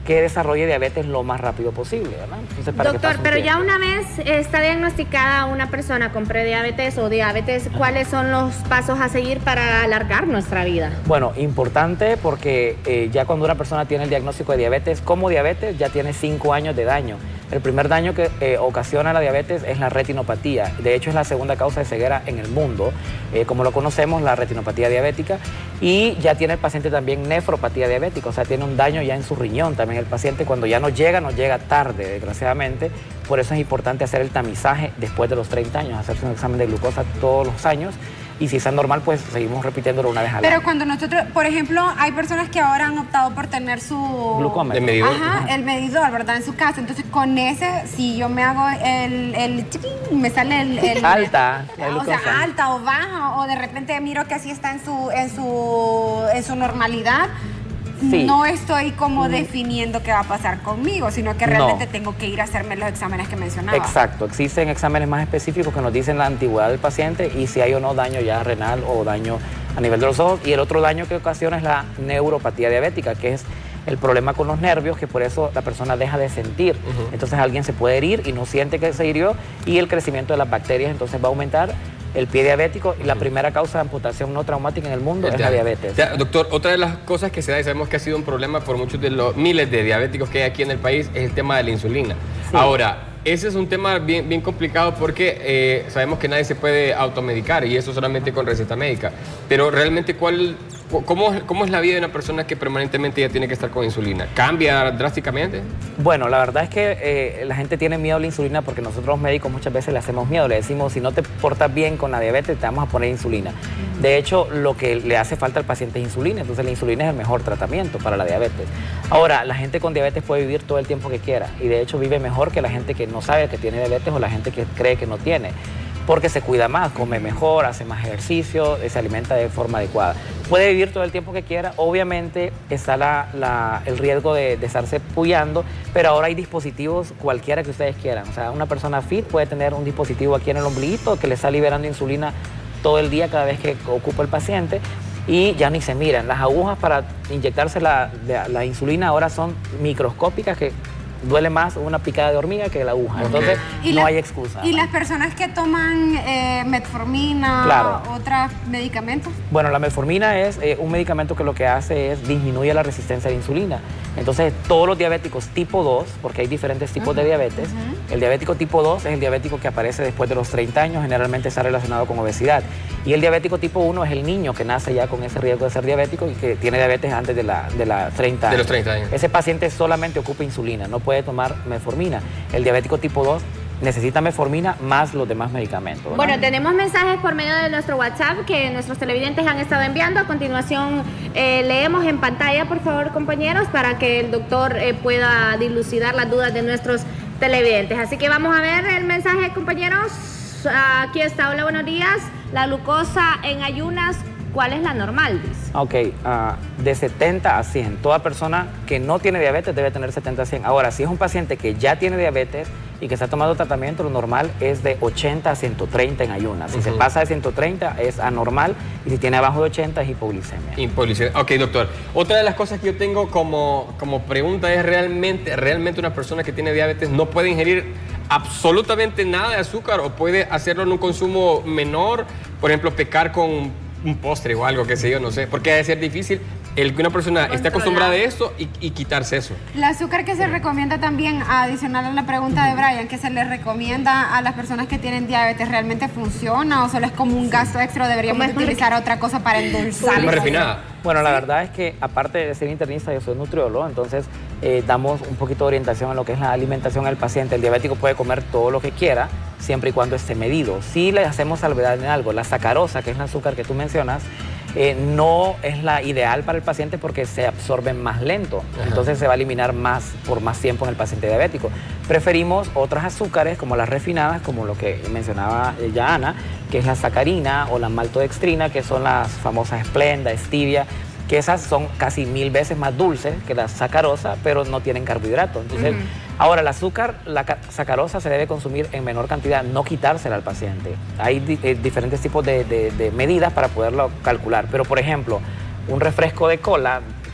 que desarrolle diabetes lo más rápido posible, ¿verdad? Entonces, para Doctor, que pero un ya una vez está diagnosticada una persona con prediabetes o diabetes, ¿cuáles son los pasos a seguir para alargar nuestra vida? Bueno, importante porque eh, ya cuando una persona tiene el diagnóstico de diabetes, como diabetes, ya tiene cinco años de daño. El primer daño que eh, ocasiona la diabetes es la retinopatía. De hecho, es la segunda causa de ceguera en el mundo, eh, como lo conocemos, la retinopatía diabética. Y ya tiene el paciente también nefropatía diabética, o sea, tiene un daño ya en su riñón. También el paciente cuando ya no llega, no llega tarde, desgraciadamente. Por eso es importante hacer el tamizaje después de los treinta años, hacerse un examen de glucosa todos los años. Y si es normal, pues seguimos repitiéndolo una vez al año. Pero cuando nosotros, por ejemplo, hay personas que ahora han optado por tener su... Glucómetro. ¿El medidor? Ajá, el medidor, ¿verdad? En su casa. Entonces, con ese, si yo me hago el... el chiquín, me sale el... el alta, la o glucosa. sea, alta o baja, o de repente miro que así está en su, en su, en su normalidad. Sí. No estoy como definiendo qué va a pasar conmigo, sino que realmente No. tengo que ir a hacerme los exámenes que mencionaba. Exacto, existen exámenes más específicos que nos dicen la antigüedad del paciente y si hay o no daño ya renal o daño a nivel de los ojos. Y el otro daño que ocasiona es la neuropatía diabética, que es el problema con los nervios, que por eso la persona deja de sentir. Uh-huh. Entonces alguien se puede herir y no siente que se hirió y el crecimiento de las bacterias entonces va a aumentar. El pie diabético y la primera causa de amputación no traumática en el mundo es la diabetes. Ya, doctor, otra de las cosas que se da y sabemos que ha sido un problema por muchos de los miles de diabéticos que hay aquí en el país es el tema de la insulina. Sí. Ahora, ese es un tema bien, bien complicado porque eh, sabemos que nadie se puede automedicar y eso solamente con receta médica. Pero realmente, ¿cuál, cómo, ¿cómo es la vida de una persona que permanentemente ya tiene que estar con insulina? ¿Cambia drásticamente? Bueno, la verdad es que eh, la gente tiene miedo a la insulina porque nosotros los médicos muchas veces le hacemos miedo. Le decimos, si no te portas bien con la diabetes, te vamos a poner insulina. De hecho, lo que le hace falta al paciente es insulina. Entonces, la insulina es el mejor tratamiento para la diabetes. Ahora, la gente con diabetes puede vivir todo el tiempo que quiera y de hecho vive mejor que la gente que no sabe que tiene diabetes o la gente que cree que no tiene, porque se cuida más, come mejor, hace más ejercicio, se alimenta de forma adecuada. Puede vivir todo el tiempo que quiera, obviamente está la, la, el riesgo de, de estarse puyando, pero ahora hay dispositivos cualquiera que ustedes quieran. O sea, una persona fit puede tener un dispositivo aquí en el ombliguito que le está liberando insulina todo el día cada vez que ocupa el paciente y ya ni se miran. Las agujas para inyectarse la, la, la insulina ahora son microscópicas que duele más una picada de hormiga que la aguja. Entonces, no la, hay excusa. ¿Y las personas que toman eh, metformina claro. o otros medicamentos? Bueno, la metformina es eh, un medicamento que lo que hace es disminuye la resistencia a la insulina. Entonces, todos los diabéticos tipo dos, porque hay diferentes tipos uh-huh. de diabetes, uh-huh. el diabético tipo dos es el diabético que aparece después de los treinta años, generalmente está relacionado con obesidad. Y el diabético tipo uno es el niño que nace ya con ese riesgo de ser diabético y que tiene diabetes antes de, la, de, la treinta años. De los treinta años. Ese paciente solamente ocupa insulina, no puede tomar metformina. El diabético tipo dos necesita metformina más los demás medicamentos, ¿verdad? Bueno, tenemos mensajes por medio de nuestro WhatsApp que nuestros televidentes han estado enviando. A continuación eh, leemos en pantalla, por favor, compañeros, para que el doctor eh, pueda dilucidar las dudas de nuestros televidentes. Así que vamos a ver el mensaje, compañeros. Aquí está, hola, buenos días. La glucosa en ayunas, ¿cuál es la normal? Dice. Ok, uh, de setenta a cien. Toda persona que no tiene diabetes debe tener setenta a cien. Ahora, si es un paciente que ya tiene diabetes y que está tomando tratamiento, lo normal es de ochenta a ciento treinta en ayunas. Si uh-huh. se pasa de ciento treinta es anormal y si tiene abajo de ochenta es hipoglicemia. Hipoglicemia. Ok, doctor. Otra de las cosas que yo tengo como, como pregunta es realmente, realmente una persona que tiene diabetes no puede ingerir absolutamente nada de azúcar o puede hacerlo en un consumo menor, por ejemplo, pecar con un postre o algo, que sé yo, no sé, porque debe ser difícil el que una persona esté acostumbrada a esto y, y quitarse eso. El azúcar que se recomienda también, adicional a la pregunta de Brian, que se le recomienda a las personas que tienen diabetes, ¿realmente funciona o solo es como un gasto extra o deberíamos utilizar otra cosa para endulzar? Más refinada. Bueno, la verdad es que aparte de ser internista, yo soy nutriólogo, entonces eh, damos un poquito de orientación en lo que es la alimentación del paciente. El diabético puede comer todo lo que quiera, siempre y cuando esté medido. Si le hacemos salvedad en algo, la sacarosa, que es el azúcar que tú mencionas, eh, no es la ideal para el paciente porque se absorbe más lento. Ajá. Entonces se va a eliminar más por más tiempo en el paciente diabético. Preferimos otras azúcares como las refinadas, como lo que mencionaba ya Ana, que es la sacarina o la maltodextrina, que son las famosas Splenda, Stevia, que esas son casi mil veces más dulces que la sacarosa, pero no tienen carbohidratos. Entonces, uh-huh. ahora el azúcar, la sacarosa se debe consumir en menor cantidad, no quitársela al paciente. Hay di eh, diferentes tipos de, de, de medidas para poderlo calcular, pero por ejemplo, un refresco de cola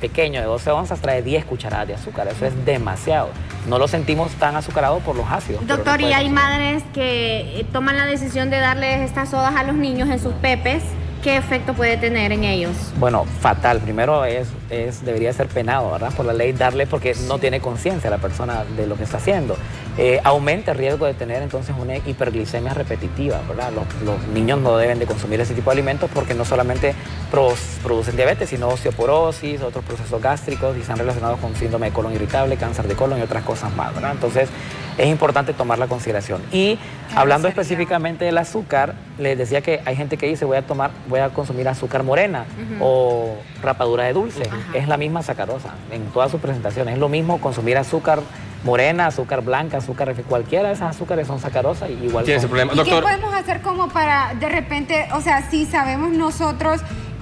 pequeño de doce onzas trae diez cucharadas de azúcar. Eso es demasiado. No lo sentimos tan azucarado por los ácidos. Doctor, y hay madres que eh, toman la decisión de darles estas sodas a los niños en sus pepes. ¿Qué efecto puede tener en ellos? Bueno, fatal. Primero es, es debería ser penado, ¿verdad? Por la ley darle, porque no tiene conciencia la persona de lo que está haciendo. Eh, aumenta el riesgo de tener entonces una hiperglicemia repetitiva, ¿verdad? Los, los niños no deben de consumir ese tipo de alimentos porque no solamente pro, producen diabetes, sino osteoporosis, otros procesos gástricos y están relacionados con síndrome de colon irritable, cáncer de colon y otras cosas más, ¿verdad? Entonces es importante tomar la consideración. Y hablando específicamente del azúcar, les decía que hay gente que dice voy a tomar, voy a consumir azúcar morena uh-huh. o rapadura de dulce. Uh-huh. Es la misma sacarosa en todas sus presentaciones. Es lo mismo consumir azúcar morena, azúcar blanca, azúcar, cualquiera de esas azúcares son sacarosas y igual. ¿Tiene ese problema? ¿Y Doctor, qué podemos hacer como para de repente, o sea, si sabemos nosotros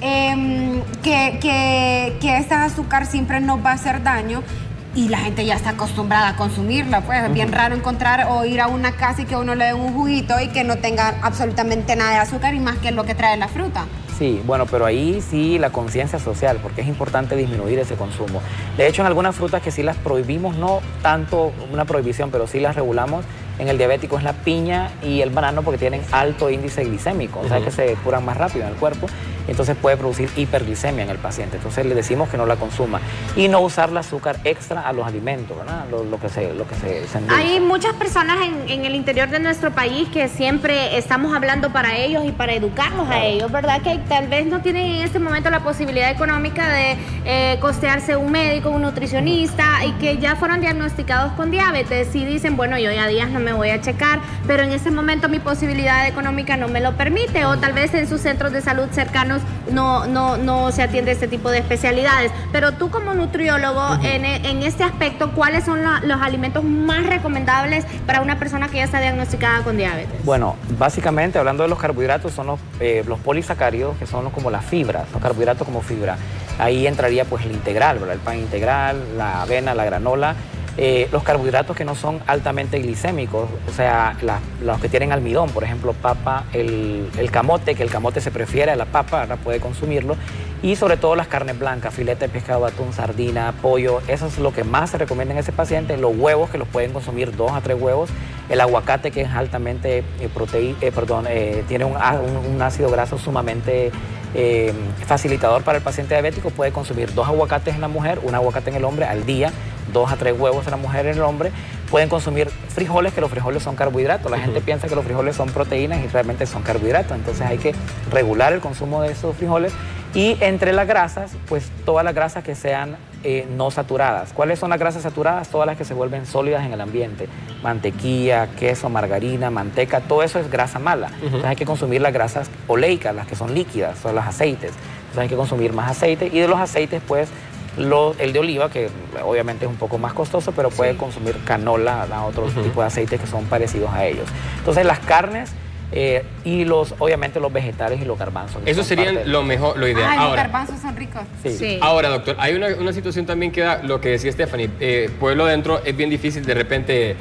eh, que, que, que esta azúcar siempre nos va a hacer daño y la gente ya está acostumbrada a consumirla, pues es bien uh-huh. raro encontrar o ir a una casa y que uno le dé un juguito y que no tenga absolutamente nada de azúcar y más que lo que trae la fruta? Sí, bueno, pero ahí sí la conciencia social, porque es importante disminuir ese consumo. De hecho, en algunas frutas que sí las prohibimos, no tanto una prohibición, pero sí las regulamos, en el diabético es la piña y el banano porque tienen alto índice glicémico, uh-huh. o sea que se depuran más rápido en el cuerpo, entonces puede producir hiperglicemia en el paciente. Entonces le decimos que no la consuma y no usar el azúcar extra a los alimentos, ¿verdad? Lo, lo que se, lo que se, se endulza. Hay muchas personas en, en el interior de nuestro país que siempre estamos hablando para ellos y para educarlos claro. a ellos, ¿verdad? Que tal vez no tienen en este momento la posibilidad económica de eh, costearse un médico, un nutricionista y que ya fueron diagnosticados con diabetes y dicen, bueno, yo ya días no me voy a checar, pero en ese momento mi posibilidad económica no me lo permite o tal vez en sus centros de salud cercanos no, no, no se atiende este tipo de especialidades. Pero tú como nutriólogo, uh-huh. en, en este aspecto, ¿cuáles son la, los alimentos más recomendables para una persona que ya está diagnosticada con diabetes? Bueno, básicamente hablando de los carbohidratos son los, eh, los polisacáridos, que son los, como las fibras, los carbohidratos como fibra. Ahí entraría pues el integral, ¿verdad? El pan integral, la avena, la granola. Eh, los carbohidratos que no son altamente glicémicos, o sea, la, los que tienen almidón, por ejemplo, papa, el, el camote, que el camote se prefiere a la papa, ahora puede consumirlo, y sobre todo las carnes blancas, filete de pescado, atún, sardina, pollo, eso es lo que más se recomienda en ese paciente, los huevos, que los pueden consumir dos a tres huevos, el aguacate, que es altamente eh, proteí, eh, perdón, eh, tiene un, un, un ácido graso sumamente eh, facilitador para el paciente diabético, puede consumir dos aguacates en la mujer, un aguacate en el hombre al día, dos a tres huevos en la mujer y en el hombre. Pueden consumir frijoles, que los frijoles son carbohidratos. La uh-huh. gente piensa que los frijoles son proteínas y realmente son carbohidratos. Entonces hay que regular el consumo de esos frijoles. Y entre las grasas, pues todas las grasas que sean eh, no saturadas. ¿Cuáles son las grasas saturadas? Todas las que se vuelven sólidas en el ambiente. Mantequilla, queso, margarina, manteca, todo eso es grasa mala. Uh-huh. Entonces hay que consumir las grasas oleicas, las que son líquidas, son los aceites. Entonces hay que consumir más aceite. Y de los aceites, pues, Lo, el de oliva, que obviamente es un poco más costoso, pero puede sí. consumir canola, otros uh-huh. tipos de aceites que son parecidos a ellos. Entonces las carnes eh, y los, obviamente los vegetales y los garbanzos. Eso serían de... lo mejor, lo ideal. Ay, Ahora, los garbanzos son ricos. Sí. Sí. Ahora, doctor, hay una, una situación también que da, lo que decía Stephanie, eh, pueblo dentro es bien difícil de repente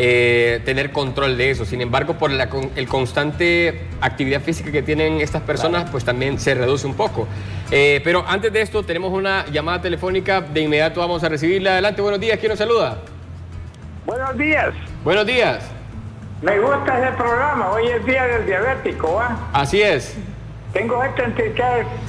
eh, tener control de eso. Sin embargo, por la el constante actividad física que tienen estas personas, claro. pues también se reduce un poco. Eh, pero antes de esto, tenemos una llamada telefónica. De inmediato vamos a recibirla. Adelante, buenos días. ¿Quién nos saluda? Buenos días. Buenos días. Me gusta ese programa. Hoy es Día del Diabético, ¿va? Así es. Tengo setenta y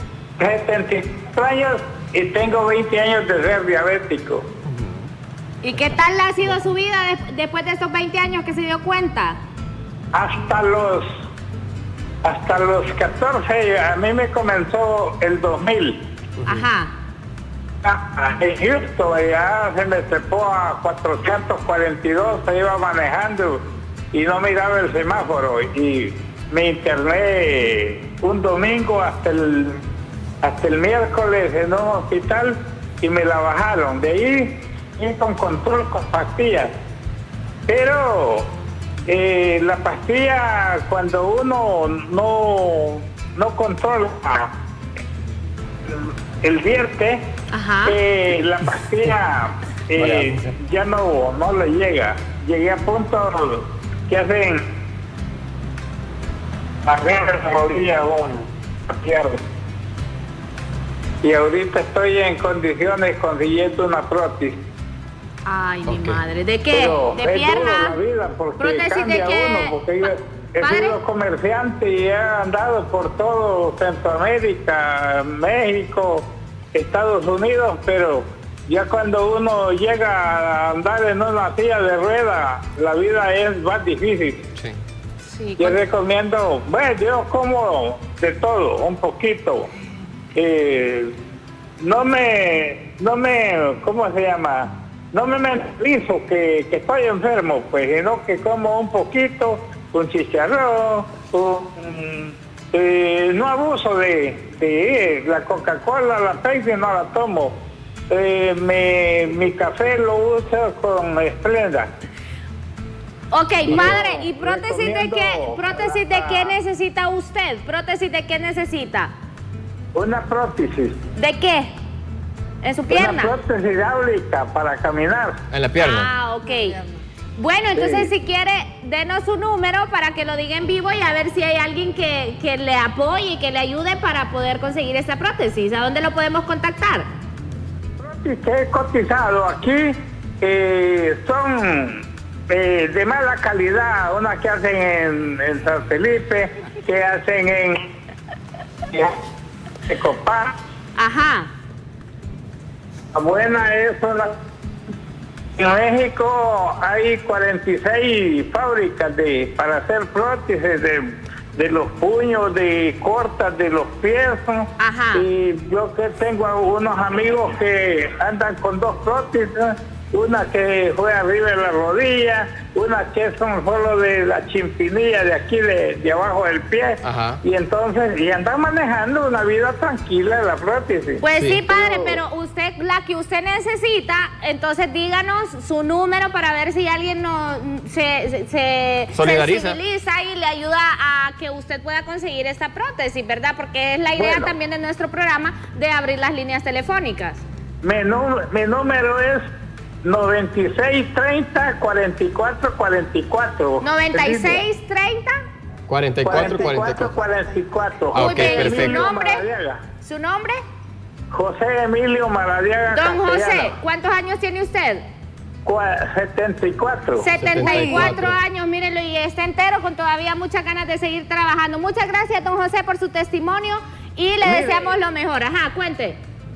cuatro años y tengo veinte años de ser diabético. ¿Y qué tal ha sido su vida de, después de estos veinte años que se dio cuenta? Hasta los... Hasta los catorce, a mí me comenzó el dos mil. Ajá. Ah, en Houston ya se me trepó a cuatrocientos cuarenta y dos, se iba manejando y no miraba el semáforo. Y me interné un domingo hasta el, hasta el miércoles en un hospital y me la bajaron. De ahí, y con control con pastillas. Pero... Eh, la pastilla, cuando uno no, no controla el diente, eh, la pastilla eh, ya no, no le llega. Llegué a punto que hacen barrer la rodilla o la pierna. y ahorita estoy en condiciones consiguiendo una prótesis. Ay, Ok. mi madre. ¿De qué? Pero ¿De es pierna? dura la vida porque ¿Prótesis de cambia qué? uno, porque yo he ¿Padre? sido comerciante y he andado por todo Centroamérica, México, Estados Unidos, pero ya cuando uno llega a andar en una silla de rueda, la vida es más difícil. Sí. Sí, Yo con- recomiendo, bueno, yo como de todo, un poquito. Eh, no me, no me, ¿cómo se llama? No me mentalizo que, que estoy enfermo, pues, sino que como un poquito, un chicharrón, un, eh, no abuso de, de la Coca-Cola, la Pepsi no la tomo. Eh, mi, mi café lo uso con Esplenda. Ok, Y padre, yo ¿y prótesis de recomiendo qué? ¿Prótesis de para- qué necesita usted? ¿Prótesis de qué necesita? Una prótesis. ¿De qué? ¿En su Una pierna? prótesis hidráulica para caminar. En la pierna. Ah, ok. Bueno, entonces Sí. si quiere, denos su número para que lo diga en vivo y a ver si hay alguien que, que le apoye y que le ayude para poder conseguir esta prótesis. ¿A dónde lo podemos contactar? Prótesis que he cotizado aquí eh, son eh, de mala calidad. Unas que hacen en, en San Felipe, que hacen en Ecopar. Ajá. La buena es una... En México hay cuarenta y seis fábricas de, para hacer prótesis de, de los puños, de cortas de los pies. Ajá. Y yo que tengo unos amigos que andan con dos prótesis, una que fue arriba de la rodilla, una que son solo de la chimpinilla de aquí, de, de abajo del pie. Ajá. Y entonces, y andan manejando una vida tranquila la prótesis. Pues sí, Sí. padre, Pero- pero usted, la que usted necesita, entonces díganos su número para ver si alguien no se, se, se Solidariza. sensibiliza y le ayuda a que usted pueda conseguir esta prótesis, ¿verdad? Porque es la idea Bueno. también de nuestro programa de abrir las líneas telefónicas. Mi, nu- mi número es noventa y seis treinta cuarenta y cuatro cuarenta y cuatro. noventa y seis treinta. cuarenta y cuatro, cuarenta y cuatro. cuarenta y cuatro. Ah, Muy ok, bien, ¿y su perfecto. nombre? Maradiaga. ¿Su nombre? José Emilio Maradiaga. Don José, Castellano. ¿cuántos años tiene usted? Cua- setenta y cuatro. setenta y cuatro setenta y cuatro. años, mírenlo, y está entero con todavía muchas ganas de seguir trabajando. Muchas gracias, don José, por su testimonio y le Mire. deseamos lo mejor. Ajá, cuente.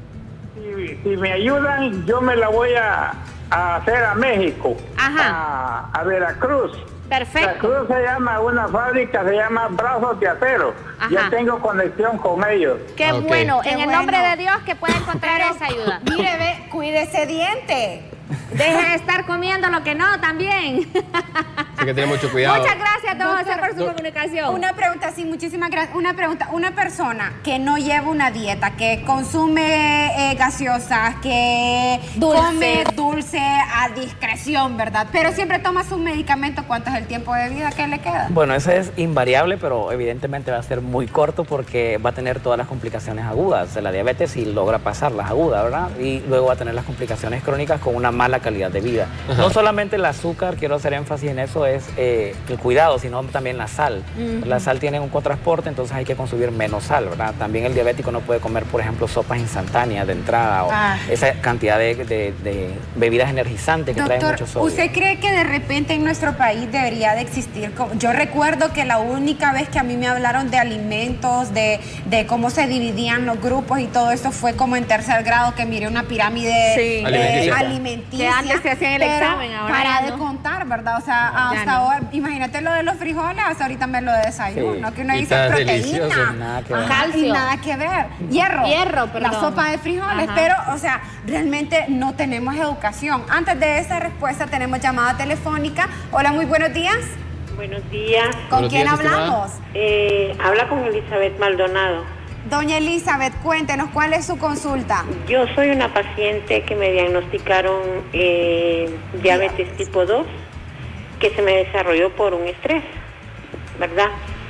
Si, si me ayudan, yo me la voy a, a hacer a México. Ajá. A, a Veracruz. Perfecto. La Cruz se llama, una fábrica se llama Brazos de Acero. Ajá. Ya tengo conexión con ellos. Qué Ok. bueno, Qué en el bueno. nombre de Dios que pueda encontrar Pero, esa ayuda. mire, ve, cuide ese diente. Deje de estar comiendo lo que no también. Hay que tener mucho cuidado. Muchas gracias, don José, Doctor, por su do- comunicación. Una pregunta, sí, muchísimas gracias. Una pregunta, una persona que no lleva una dieta, que consume eh, gaseosas, que Dulces. come dulce a discreción, ¿verdad? Pero siempre toma sus medicamentos, ¿cuánto es el tiempo de vida que le queda? Bueno, eso es invariable, pero evidentemente va a ser muy corto porque va a tener todas las complicaciones agudas de la diabetes si logra pasar las agudas, ¿verdad? Y luego va a tener las complicaciones crónicas con una mala calidad de vida. No solamente el azúcar, quiero hacer énfasis en eso, es eh, el cuidado, sino también la sal. La sal tiene un cotransporte, entonces hay que consumir menos sal, ¿verdad? También el diabético no puede comer, por ejemplo, sopas instantáneas de entrada o Ah. esa cantidad de, de- de bebidas energizantes que traen Doctor, mucho sodio. ¿usted cree que de repente en nuestro país debería de existir? co- Yo recuerdo que la única vez que a mí me hablaron de alimentos, de, de cómo se dividían los grupos y todo eso fue como en tercer grado que miré una pirámide Sí. eh, Alimenticia. alimenticia. Que antes se hacían el pero examen, ahora para ya de no. contar, ¿verdad? O sea, Ya hasta no. ahora, imagínate lo de los frijoles, hasta ahorita me lo de desayuno, Sí. que uno Y dice tan proteína. delicioso. Nada que ver. Ajá, y Calcio. nada que ver. Hierro. Hierro, La perdón. sopa de frijoles, Ajá. pero, o sea, realmente no tenemos educación. Antes de esa respuesta tenemos llamada telefónica. Hola, muy buenos días. Buenos días. ¿Con Buenos quién días, estimada. hablamos? Eh, habla con Elizabeth Maldonado. Doña Elizabeth, cuéntenos cuál es su consulta. Yo soy una paciente que me diagnosticaron eh, diabetes tipo dos, que se me desarrolló por un estrés, ¿verdad?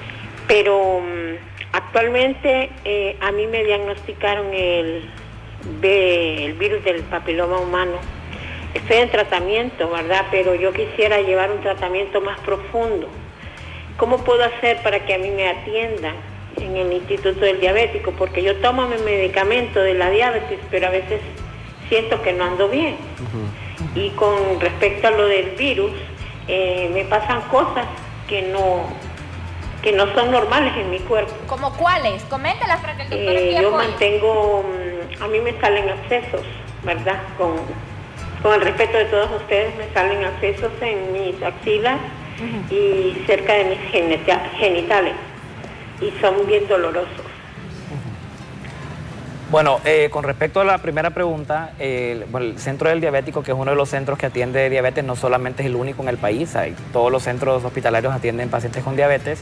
Pero mm, actualmente eh, a mí me diagnosticaron el, ve- el virus del papiloma humano. Estoy en tratamiento, ¿verdad? Pero yo quisiera llevar un tratamiento más profundo. ¿Cómo puedo hacer para que a mí me atiendan en el Instituto del Diabético, porque yo tomo mi medicamento de la diabetes, pero a veces siento que no ando bien. Uh-huh. Y con respecto a lo del virus, eh, me pasan cosas que no, que no son normales en mi cuerpo. ¿Como cuáles? Coméntalas para que el doctor eh, Yo mantengo, a mí me salen abscesos, ¿verdad? Con, con el respeto de todos ustedes, me salen abscesos en mis axilas uh-huh. y cerca de mis genita genitales, y son bien dolorosos. Bueno, eh, con respecto a la primera pregunta, eh, bueno, el Centro del Diabético, que es uno de los centros que atiende diabetes, no solamente es el único en el país, hay, todos los centros hospitalarios atienden pacientes con diabetes.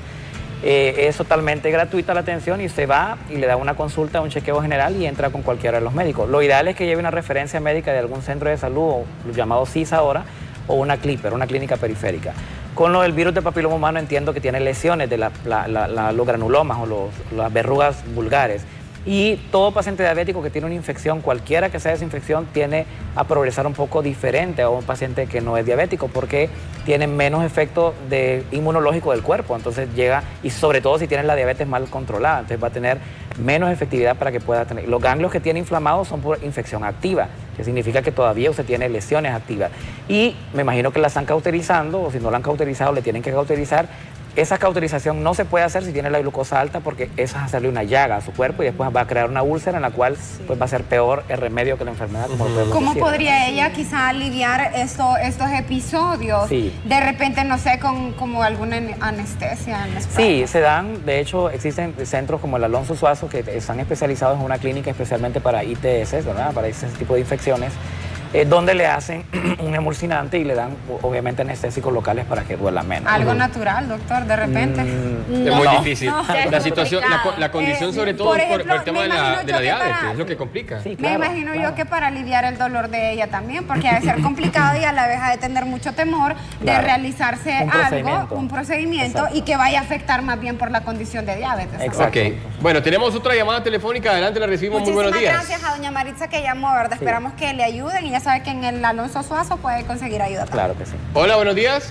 Eh, es totalmente gratuita la atención y usted va y le da una consulta, un chequeo general y entra con cualquiera de los médicos. Lo ideal es que lleve una referencia médica de algún centro de salud, o llamado C I S ahora, o una CLIPER, una clínica periférica. Con lo del virus de papiloma humano entiendo que tiene lesiones de la, la, la, la, los granulomas o los, las verrugas vulgares. Y todo paciente diabético que tiene una infección, cualquiera que sea esa infección, tiene a progresar un poco diferente a un paciente que no es diabético, porque tiene menos efecto de inmunológico del cuerpo. Entonces llega, y sobre todo si tiene la diabetes mal controlada, entonces va a tener menos efectividad para que pueda tener. Los ganglios que tiene inflamados son por infección activa, que significa que todavía usted tiene lesiones activas. Y me imagino que la están cauterizando, o si no la han cauterizado, le tienen que cauterizar. Esa cauterización no se puede hacer si tiene la glucosa alta, porque esa es hacerle una llaga a su cuerpo y después va a crear una úlcera en la cual sí. pues va a ser peor el remedio que la enfermedad. Como uh-huh. ¿Cómo decir. podría ella quizá aliviar esto, estos episodios? Sí. De repente, no sé, con como alguna anestesia en la espalda. Sí, se dan, de hecho existen centros como el Alonso Suazo que están especializados en una clínica especialmente para I T S, ¿verdad? Para ese tipo de infecciones. Eh, donde le hacen un emulsinante y le dan obviamente anestésicos locales para que duela menos. Algo uh-huh. natural, doctor, de repente. Mm, no, es muy no. difícil. No, la situación, la, la condición eh, sobre todo por, ejemplo, por el tema de la, de la diabetes, para, es lo que complica. Sí, claro, me imagino claro. yo que para aliviar el dolor de ella también, porque ha de ser complicado y a la vez ha de tener mucho temor claro. de realizarse un algo, procedimiento. un procedimiento Exacto. y que vaya a afectar más bien por la condición de diabetes. Exacto. Okay. Bueno, tenemos otra llamada telefónica, adelante, la recibimos. Muchísimas muy buenos días. Gracias a doña Maritza que llamó, ¿verdad? Sí. Esperamos que le ayuden y ya sabe que en el Alonso Suazo puede conseguir ayuda también. Claro que sí. Hola, buenos días.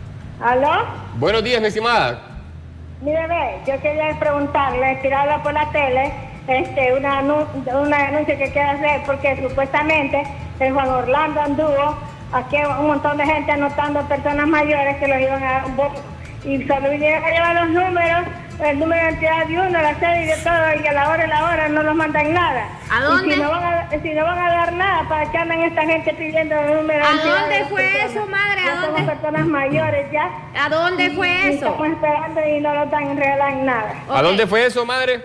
¿Aló? Buenos días, mi estimada. Mire, ve, yo quería preguntarle, tirarla por la tele, este, una, una denuncia que quiere hacer, porque supuestamente el Juan Orlando anduvo, aquí un montón de gente anotando personas mayores que los iban a dar un voto, y solo vinieron a llevar los números, el número de identidad de uno, la sede y de todo, y a la hora y la hora no los mandan nada. ¿A dónde? Y si no van a, si no van a dar nada, ¿para qué andan esta gente pidiendo el número de identidad? ¿A dónde de fue personas? eso, madre? ¿A ya dónde? Somos personas mayores ya. ¿A dónde fue y, eso? Y estamos esperando y no nos dan, regalan nada. Okay. ¿A dónde fue eso, madre?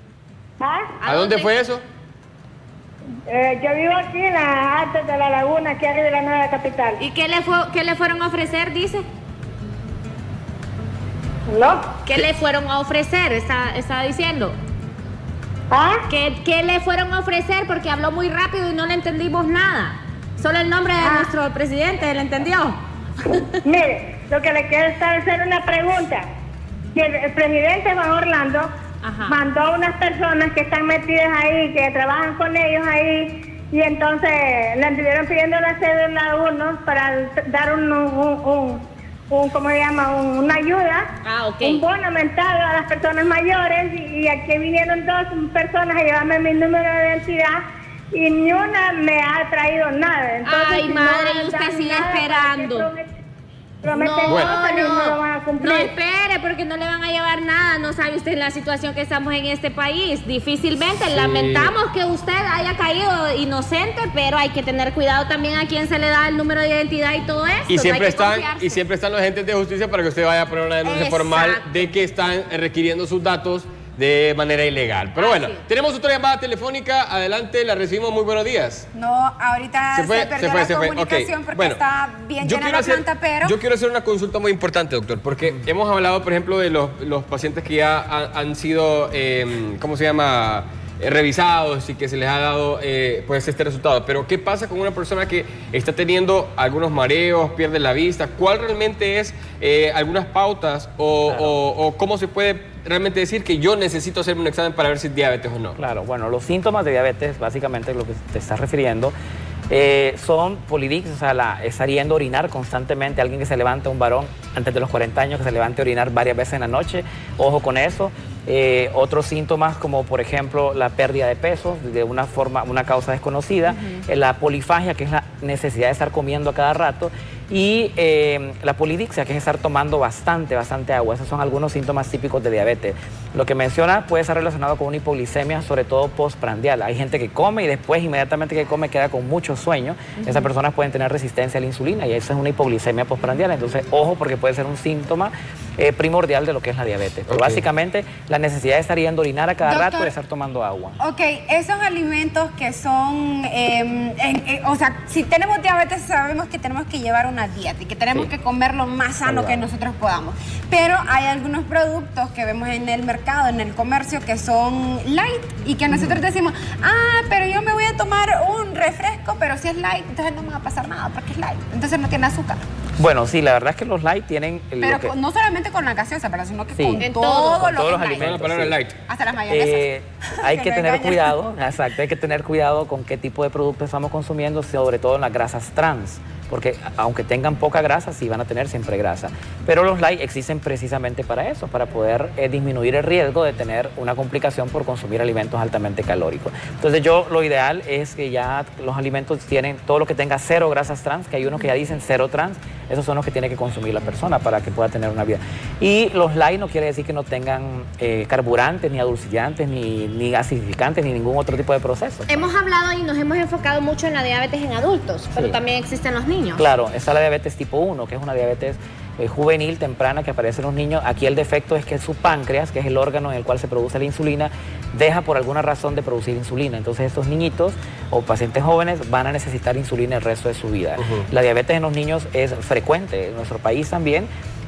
¿Ah? ¿A, ¿A dónde, dónde fue eso? Eh, yo vivo aquí en las altas de la laguna, aquí arriba de la nueva capital. ¿Y qué le, fue, qué le fueron a ofrecer, dice? ¿No? ¿Qué, ¿Qué le fueron a ofrecer? Está, estaba diciendo. ¿Ah? ¿Qué, ¿Qué le fueron a ofrecer? Porque habló muy rápido y no le entendimos nada. Solo el nombre de ah. nuestro presidente, ¿le entendió? Mire, lo que le quiero es hacer una pregunta. El, el presidente Juan Orlando Ajá. mandó a unas personas que están metidas ahí, que trabajan con ellos ahí, y entonces le estuvieron pidiendo la cédula a uno para dar un... un, un Un, ¿cómo se llama? Un, una ayuda, ah, okay. un bono mental a las personas mayores, y, y aquí vinieron dos personas a llevarme mi número de identidad y ni una me ha traído nada. Entonces, Ay, si madre, no y usted sigue esperando. Prometen no, cosas y no, no lo van a cumplir. No espere, porque no le van a llevar nada. No sabe usted la situación que estamos en este país. Difícilmente, sí. Lamentamos que usted haya caído inocente, pero hay que tener cuidado también a quién se le da el número de identidad y todo eso. Y siempre, no están, y siempre están los agentes de justicia para que usted vaya a poner una denuncia Exacto. formal de que están requiriendo sus datos de manera ilegal. Pero bueno, sí. tenemos otra llamada telefónica. Adelante, la recibimos. Muy buenos días. No, ahorita se, fue, se perdió se fue, la se comunicación fue. Okay. porque bueno, está bien llena la hacer, planta, pero... Yo quiero hacer una consulta muy importante, doctor, porque mm. hemos hablado, por ejemplo, de los, los pacientes que ya han, han sido, eh, ¿cómo se llama?, eh, revisados y que se les ha dado eh, pues este resultado. Pero ¿qué pasa con una persona que está teniendo algunos mareos, pierde la vista? ¿Cuál realmente es eh, algunas pautas o, claro. o, o cómo se puede realmente decir que yo necesito hacerme un examen para ver si es diabetes o no? Claro, bueno, los síntomas de diabetes, básicamente lo que te estás refiriendo, eh, son polidix, o sea, la, estar yendo a orinar constantemente. Alguien que se levanta, un varón antes de los cuarenta años, que se levante a orinar varias veces en la noche, ojo con eso. Eh, otros síntomas como por ejemplo la pérdida de peso de una forma, una causa desconocida, uh-huh. eh, la polifagia, que es la necesidad de estar comiendo a cada rato, y eh, la polidixia, que es estar tomando bastante, bastante agua. Esos son algunos síntomas típicos de diabetes. Lo que menciona puede estar relacionado con una hipoglicemia, sobre todo postprandial. Hay gente que come y después inmediatamente que come queda con mucho sueño. Uh-huh. Esas personas pueden tener resistencia a la insulina y eso es una hipoglicemia postprandial. Entonces, ojo, porque puede ser un síntoma eh, primordial de lo que es la diabetes. Pero okay. básicamente la necesidad de estar yendo a orinar a cada Doctor, rato y de estar tomando agua. Ok, esos alimentos que son, eh, en, eh, o sea, si tenemos diabetes sabemos que tenemos que llevar una dieta y que tenemos sí. que comer lo más sano Saludable. que nosotros podamos. Pero hay algunos productos que vemos en el mercado, en el comercio, que son light y que nosotros mm. decimos, ah, pero yo me voy a tomar un refresco, pero si es light, entonces no me va a pasar nada porque es light. Entonces no tiene azúcar. Bueno, sí, la verdad es que los light tienen... Pero que... no solamente con la gaseosa, pero sino que sí. con, en todo, todo, con lo todos que los es alimentos. La palabra sí. light. Hasta las mayonesas. Eh, hay que, que tener engañan. cuidado, exacto, hay que tener cuidado con qué tipo de productos estamos consumiendo, sobre todo en las grasas trans, porque aunque tengan poca grasa, sí van a tener siempre grasa. Pero los light existen precisamente para eso, para poder eh, disminuir el riesgo de tener una complicación por consumir alimentos altamente calóricos. Entonces yo, lo ideal es que ya los alimentos tienen todo lo que tenga cero grasas trans, que hay unos que ya dicen cero trans, esos son los que tiene que consumir la persona para que pueda tener una vida. Y los light no quiere decir que no tengan eh, carburantes, ni adulciantes, ni, ni acidificantes, ni ningún otro tipo de proceso. Hemos hablado y nos hemos enfocado mucho en la diabetes en adultos, pero sí. también existen los niños. Claro, está la diabetes tipo uno, que es una diabetes eh, juvenil, temprana, que aparece en los niños. Aquí el defecto es que su páncreas, que es el órgano en el cual se produce la insulina, deja por alguna razón de producir insulina. Entonces estos niñitos o pacientes jóvenes van a necesitar insulina el resto de su vida. Uh-huh. La diabetes en los niños es frecuente, en nuestro país también.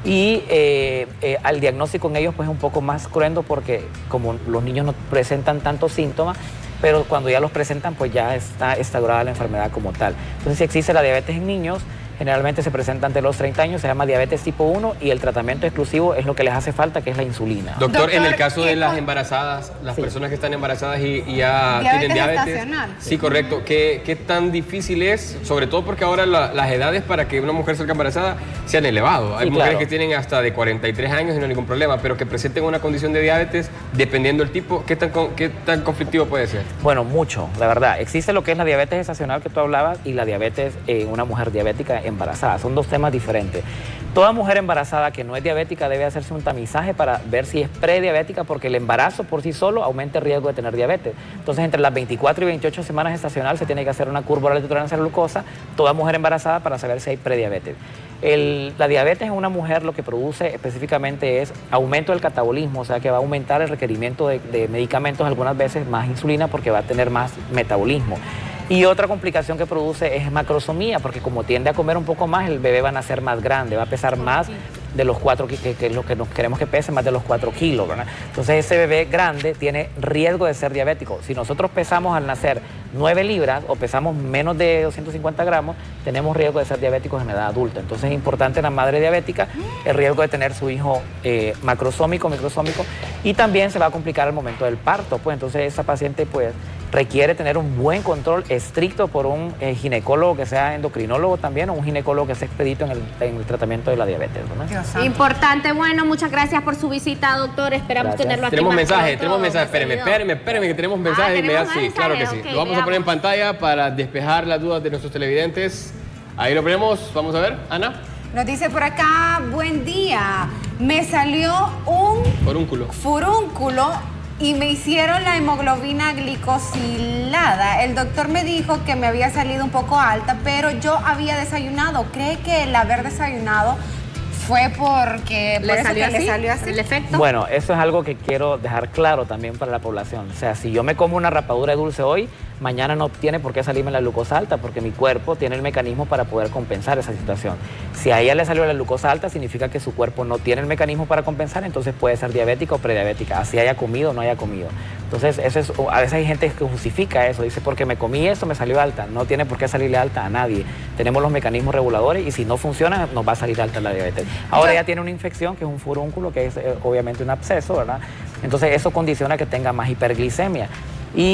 Y eh, eh, al diagnóstico en ellos pues es un poco más cruento porque como los niños no presentan tantos síntomas, pero cuando ya los presentan pues ya está instaurada la enfermedad como tal. Entonces si existe la diabetes en niños, generalmente se presenta ante los treinta años, se llama diabetes tipo uno y el tratamiento exclusivo es lo que les hace falta, que es la insulina. Doctor, Doctor en el caso de las embarazadas, las sí. personas que están embarazadas y, y ya diabetes tienen diabetes. Estacional. Sí, correcto. ¿Qué, qué tan difícil es? Sobre todo porque ahora la, las edades para que una mujer salga embarazada se han elevado. Hay sí, mujeres claro. que tienen hasta de cuarenta y tres años y no hay ningún problema, pero que presenten una condición de diabetes, dependiendo del tipo, ¿qué tan, qué tan conflictivo puede ser? Bueno, mucho, la verdad. Existe lo que es la diabetes gestacional que tú hablabas y la diabetes en una mujer diabética embarazada. Son dos temas diferentes. Toda mujer embarazada que no es diabética debe hacerse un tamizaje para ver si es prediabética, porque el embarazo por sí solo aumenta el riesgo de tener diabetes. Entonces, entre las veinticuatro y veintiocho semanas gestacional se tiene que hacer una curva oral de tolerancia a la glucosa, toda mujer embarazada, para saber si hay prediabetes. El, la diabetes en una mujer lo que produce específicamente es aumento del catabolismo, o sea que va a aumentar el requerimiento de, de medicamentos, algunas veces más insulina, porque va a tener más metabolismo. Y otra complicación que produce es macrosomía, porque como tiende a comer un poco más, el bebé va a nacer más grande, va a pesar más de los cuatro, que, que, que es lo que nos queremos que pese, más de los cuatro kilos, ¿verdad? Entonces ese bebé grande tiene riesgo de ser diabético. Si nosotros pesamos al nacer nueve libras o pesamos menos de doscientos cincuenta gramos, tenemos riesgo de ser diabéticos en edad adulta. Entonces es importante en la madre diabética el riesgo de tener su hijo eh, macrosómico, microsómico, y también se va a complicar al momento del parto, pues entonces esa paciente pues requiere tener un buen control estricto por un eh, ginecólogo que sea endocrinólogo también, o un ginecólogo que sea expedito en el, en el tratamiento de la diabetes, ¿no? Importante. Bueno, muchas gracias por su visita, doctor. Esperamos Gracias. tenerlo aquí. Tenemos más mensaje, pronto, tenemos mensaje. Espérenme, seguido. espérenme, espérenme, que tenemos mensaje Ah, inmediato. ¿tenemos Sí, claro que mensaje? sí. Ok, Lo vamos a poner en veamos. pantalla para despejar las dudas de nuestros televidentes. Ahí lo ponemos. Vamos a ver, Ana. Nos dice por acá, buen día. Me salió un Forúnculo. furúnculo y me hicieron la hemoglobina glicosilada. El doctor me dijo que me había salido un poco alta, pero yo había desayunado. ¿Cree que el haber desayunado fue porque ¿Le por eso salió que así? le salió así? ¿El efecto? Bueno, eso es algo que quiero dejar claro también para la población. O sea, si yo me como una rapadura de dulce hoy, mañana no tiene por qué salirme la glucosa alta, porque mi cuerpo tiene el mecanismo para poder compensar esa situación. Si a ella le salió la glucosa alta, significa que su cuerpo no tiene el mecanismo para compensar, entonces puede ser diabética o prediabética, así haya comido o no haya comido. Entonces, eso es, a veces hay gente que justifica eso, dice, porque me comí eso, me salió alta. No tiene por qué salirle alta a nadie. Tenemos los mecanismos reguladores y si no funciona, nos va a salir alta la diabetes. Ahora ella tiene una infección, que es un furúnculo, que es eh, obviamente un absceso, ¿verdad? Entonces, eso condiciona que tenga más hiperglicemia. Y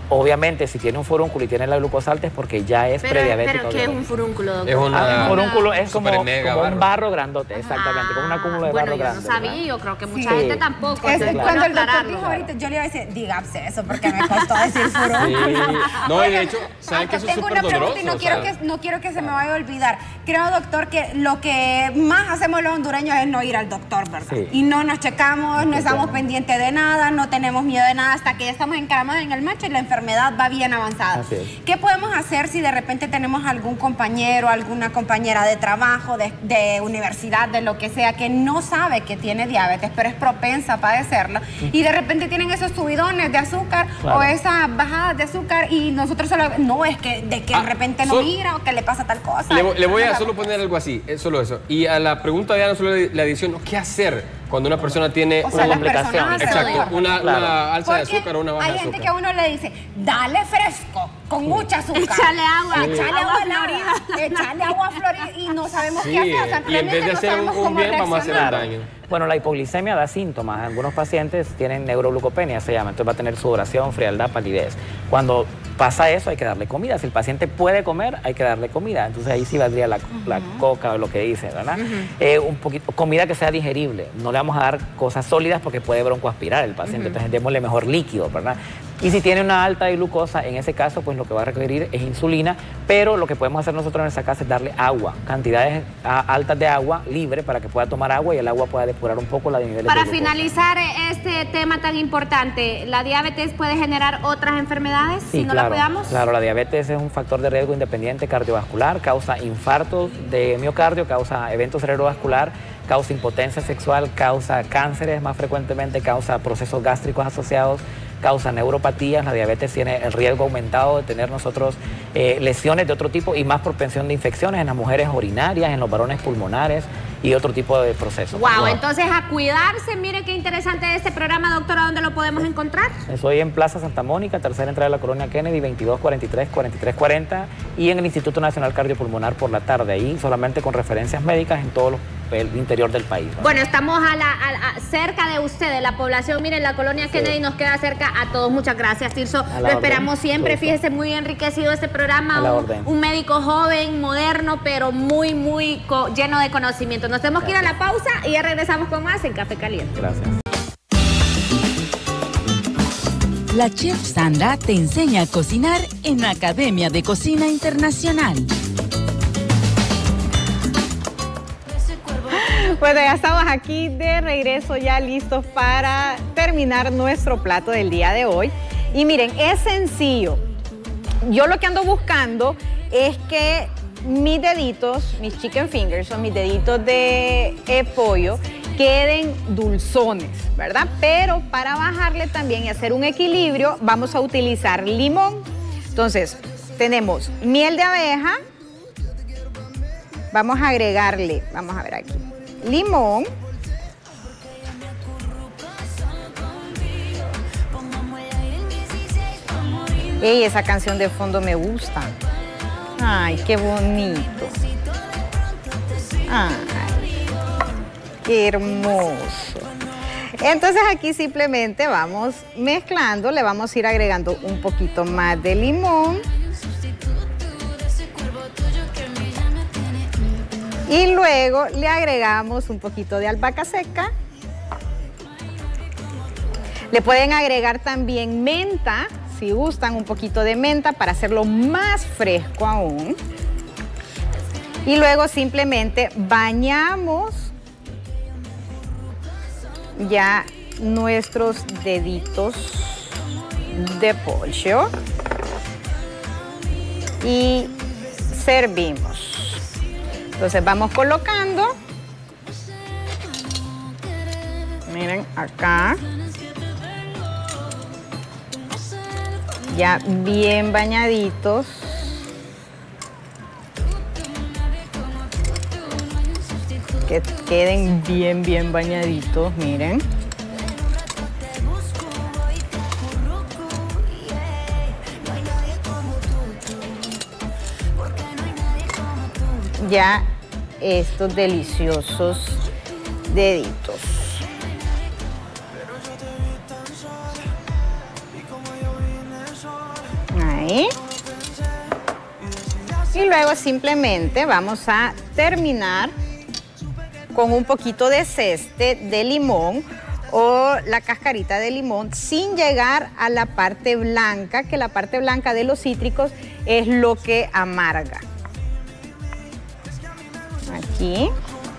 Obviamente, si tiene un furúnculo y tiene la glucosa alta es porque ya es Pero, prediabético. pero ¿qué es un furúnculo, doctor? Es una- Ah, un furúnculo es como, Super mega como un barro. barro grandote, exactamente, como un acúmulo de bueno, barro yo grande. no sabía, ¿verdad? yo creo que mucha Sí. gente tampoco. Es, entonces, cuando bueno el doctor aclararlo. dijo ahorita, yo le iba a decir, dígase eso, porque me costó decir furúnculo. Sí. No, y de hecho, ¿saben Aunque que eso es tengo súper una pregunta y no doloroso? quiero, O sea, que, no quiero que se me vaya a olvidar. Creo, doctor, que lo que más hacemos los hondureños es no ir al doctor, ¿verdad? Sí. Y no nos checamos, no estamos pendientes de nada, no tenemos miedo de nada hasta que ya estamos encaramados en el macho y la enfermedad va bien avanzada. Así es. ¿Qué podemos hacer si de repente tenemos algún compañero, alguna compañera de trabajo, de, de universidad, de lo que sea, que no sabe que tiene diabetes, pero es propensa a padecerla, y de repente tienen esos subidones de azúcar Claro. o esas bajadas de azúcar y nosotros solo, no, es que de que Ah, de repente no sol- mira o que le pasa tal cosa? Le, vo- le voy a No solo poner algo así, es solo eso. Y a la pregunta de Ana, solo le, le adiciono, ¿qué hacer cuando una persona tiene O sea, una las personas hacen Exacto, algo. una, Claro. una alza de Porque azúcar o una baja hay de gente azúcar? que a uno le dice, dale fresco, con mucha azúcar. Échale agua, Échale sí. agua Agua florida. Échale agua florida y no sabemos Sí, qué hacer. O sea, y en vez de realmente no hacer un, sabemos un cómo bien, vamos a hacer un reaccionar. daño. Bueno, la hipoglicemia da síntomas. Algunos pacientes tienen neuroglucopenia, se llama. Entonces va a tener sudoración, frialdad, palidez. Cuando pasa eso, hay que darle comida. Si el paciente puede comer, hay que darle comida. Entonces ahí sí valdría la, la coca o lo que dice, ¿verdad? Eh, un poquito, comida que sea digerible. No le vamos a dar cosas sólidas porque puede broncoaspirar el paciente. Entonces démosle mejor líquido, ¿verdad? Y si tiene una alta de glucosa, en ese caso, pues lo que va a requerir es insulina, pero lo que podemos hacer nosotros en esa casa es darle agua, cantidades a- altas de agua libre para que pueda tomar agua y el agua pueda depurar un poco la de niveles Para de glucosa. finalizar eh, este tema tan importante, ¿la diabetes puede generar otras enfermedades si Sí, no claro, la cuidamos? claro, la diabetes es un factor de riesgo independiente cardiovascular, causa infartos de miocardio, causa evento cerebrovascular, causa impotencia sexual, causa cánceres más frecuentemente, causa procesos gástricos asociados, causa neuropatías. La diabetes tiene el riesgo aumentado de tener nosotros eh, lesiones de otro tipo y más propensión de infecciones en las mujeres urinarias, en los varones pulmonares y otro tipo de procesos. Wow, entonces a cuidarse. Mire qué interesante este programa, doctora. ¿Dónde lo podemos encontrar? Soy en Plaza Santa Mónica, tercera entrada de la Colonia Kennedy, veintidós cuarenta y tres, cuarenta y tres cuarenta, y en el Instituto Nacional Cardiopulmonar por la tarde, ahí solamente con referencias médicas en todo los- el interior del país, ¿no? Bueno, estamos a la, a- a- cerca de ustedes, la población. Miren, la Colonia Kennedy nos queda cerca a todos. Muchas gracias, Tirso. A Lo la esperamos orden. siempre. Gusto. Fíjese, muy enriquecido este programa. A la Un, orden. un médico joven, moderno, pero muy, muy co- lleno de conocimiento. Nos tenemos que ir a la pausa y ya regresamos con más en Café Caliente. Gracias. La chef Sandra te enseña a cocinar en Academia de Cocina Internacional. Bueno, ya estamos aquí de regreso, ya listos para terminar nuestro plato del día de hoy. Y miren, es sencillo. Yo lo que ando buscando es que mis deditos, mis chicken fingers o mis deditos de eh, pollo, queden dulzones, ¿verdad? Pero para bajarle también y hacer un equilibrio, vamos a utilizar limón. Entonces, tenemos miel de abeja. Vamos a agregarle, vamos a ver aquí, limón. Ey, esa canción de fondo me gusta. Ay, qué bonito. Ay, qué hermoso. Entonces aquí simplemente vamos mezclando, le vamos a ir agregando un poquito más de limón. Y luego le agregamos un poquito de albahaca seca. Le pueden agregar también menta, si gustan, un poquito de menta para hacerlo más fresco aún. Y luego simplemente bañamos ya nuestros deditos de pollo y servimos. Entonces vamos colocando, miren acá, ya bien bañaditos. Que queden bien, bien bañaditos, miren. Ya estos deliciosos deditos. Así. Y luego simplemente vamos a terminar con un poquito de ceste de limón o la cascarita de limón sin llegar a la parte blanca, que la parte blanca de los cítricos es lo que amarga. Aquí.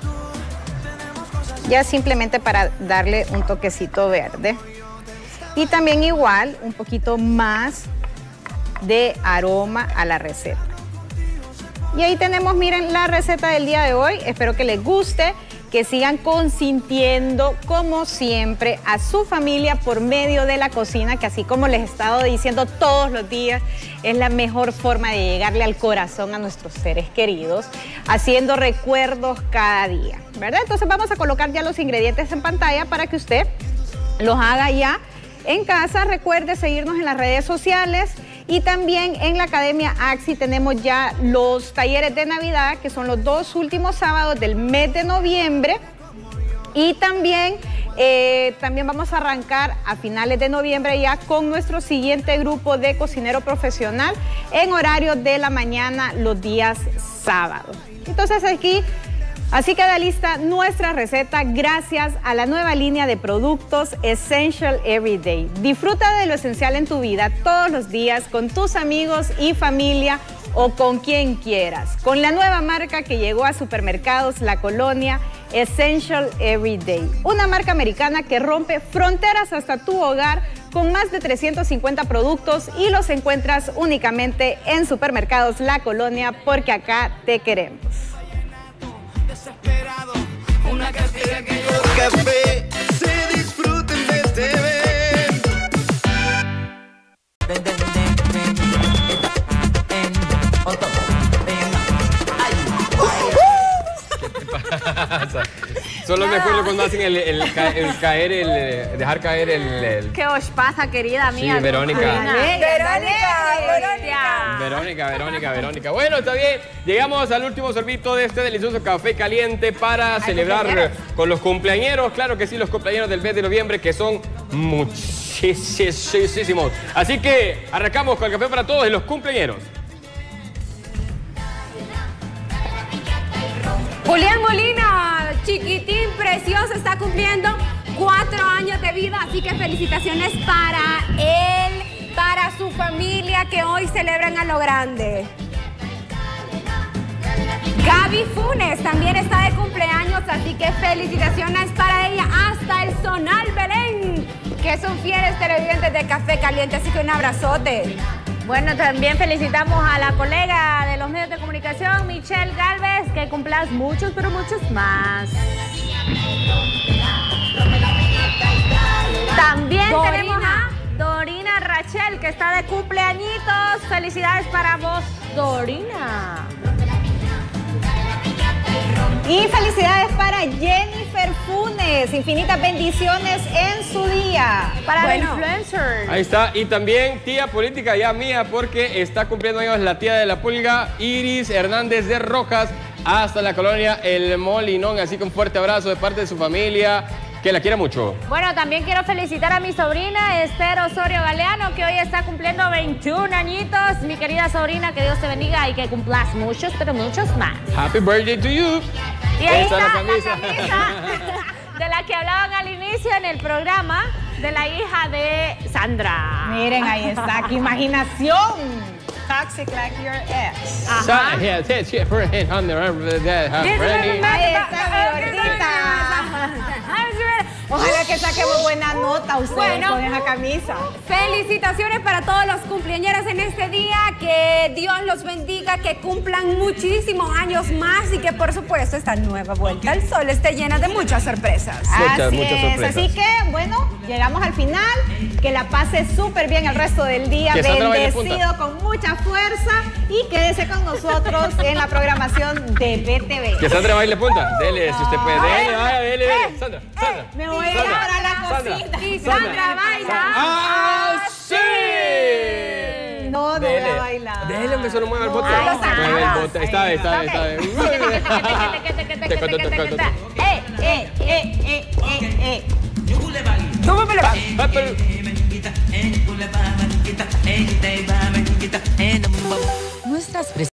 Ya simplemente para darle un toquecito verde. Y también igual un poquito más de aroma a la receta. Y ahí tenemos, miren, la receta del día de hoy. Espero que les guste, que sigan consintiendo, como siempre, a su familia por medio de la cocina, que así como les he estado diciendo todos los días, es la mejor forma de llegarle al corazón a nuestros seres queridos, haciendo recuerdos cada día, ¿verdad? Entonces vamos a colocar ya los ingredientes en pantalla para que usted los haga ya en casa. Recuerde seguirnos en las redes sociales. Y también en la Academia Axi tenemos ya los talleres de Navidad, que son los dos últimos sábados del mes de noviembre. Y también, eh, también vamos a arrancar a finales de noviembre ya con nuestro siguiente grupo de cocinero profesional en horario de la mañana los días sábados. Entonces aquí... Así queda lista nuestra receta gracias a la nueva línea de productos Essential Everyday. Disfruta de lo esencial en tu vida todos los días con tus amigos y familia o con quien quieras. Con la nueva marca que llegó a supermercados La Colonia, Essential Everyday. Una marca americana que rompe fronteras hasta tu hogar con más de trescientos cincuenta productos y los encuentras únicamente en supermercados La Colonia porque acá te queremos. Una cafetera que yo... Café, se disfruta en vez de ver. Ven, ven, ven, ven, ven, ¿Qué te pasa? Solo me acuerdo cuando hacen el, el, ca- el caer, el dejar caer el... el... ¿Qué os pasa, querida mía? Sí, Verónica. Verónica, Verónica. Verónica, Verónica, Verónica. Bueno, está bien. Llegamos al último sorbito de este delicioso café caliente para celebrar con los cumpleañeros. Claro que sí, los cumpleañeros del mes de noviembre, que son muchísimos. Así que arrancamos con el café para todos y los cumpleañeros. Julián Molina, chiquitín, precioso, está cumpliendo cuatro años de vida, así que felicitaciones para él, para su familia que hoy celebran a lo grande. Gaby Funes también está de cumpleaños, así que felicitaciones para ella hasta el Zonal Belén, que son fieles televidentes de Café Caliente, así que un abrazote. Bueno, también felicitamos a la colega de los medios de comunicación, Michelle Galvez, que cumplas muchos, pero muchos más. También Dorina. tenemos a Dorina Rachel, que está de cumpleañitos. Felicidades para vos, Dorina. Y felicidades para Jennifer Funes, infinitas bendiciones en su día. Para Bueno. la influencer. Ahí está. Y también tía política ya mía, porque está cumpliendo años la tía de la pulga, Iris Hernández de Rojas, hasta la colonia El Molinón. Así que un fuerte abrazo de parte de su familia, que la quiera mucho. Bueno, también quiero felicitar a mi sobrina Esther Osorio Galeano, que hoy está cumpliendo veintiún añitos. Mi querida sobrina, que Dios te bendiga y que cumplas muchos, pero muchos más. Happy birthday to you. Y ahí Esta está es la la camisa, camisa. de la que hablaban al inicio en el programa, de la hija de Sandra. Miren, ahí está, qué imaginación. Toxic like your ex. Ajá. Yeah, yeah, yeah, for a hand on the- Ahí está, mi gordita. Ojalá que saquemos buena nota ustedes Bueno. con esa camisa. Felicitaciones para todos los cumpleañeros en este día, que Dios los bendiga, que cumplan muchísimos años más y que por supuesto esta nueva vuelta al sol esté llena de muchas sorpresas. Muchas, Así muchas es, sorpresas. así que bueno, llegamos al final, que la pase súper bien el resto del día, Que Sandra baile punta. bendecido con mucha fuerza y quédese con nosotros en la programación de B T V. Que Sandra baile punta. Dele, si usted puede. Dele, vaya, dele, dele. Sandra, Sandra. Me voy a ir Sandra, para la Sandra, cocina. Y Sandra baila. ¡Ah, sí! No, no Dele. voy a bailar. Dele, me solo mueve el bote. Ahí está. Mueve el bote. Ahí está, ahí está, ahí está. Eh, eh, eh, eh, eh, eh. Súbeme la- Ah, pero- Nuestras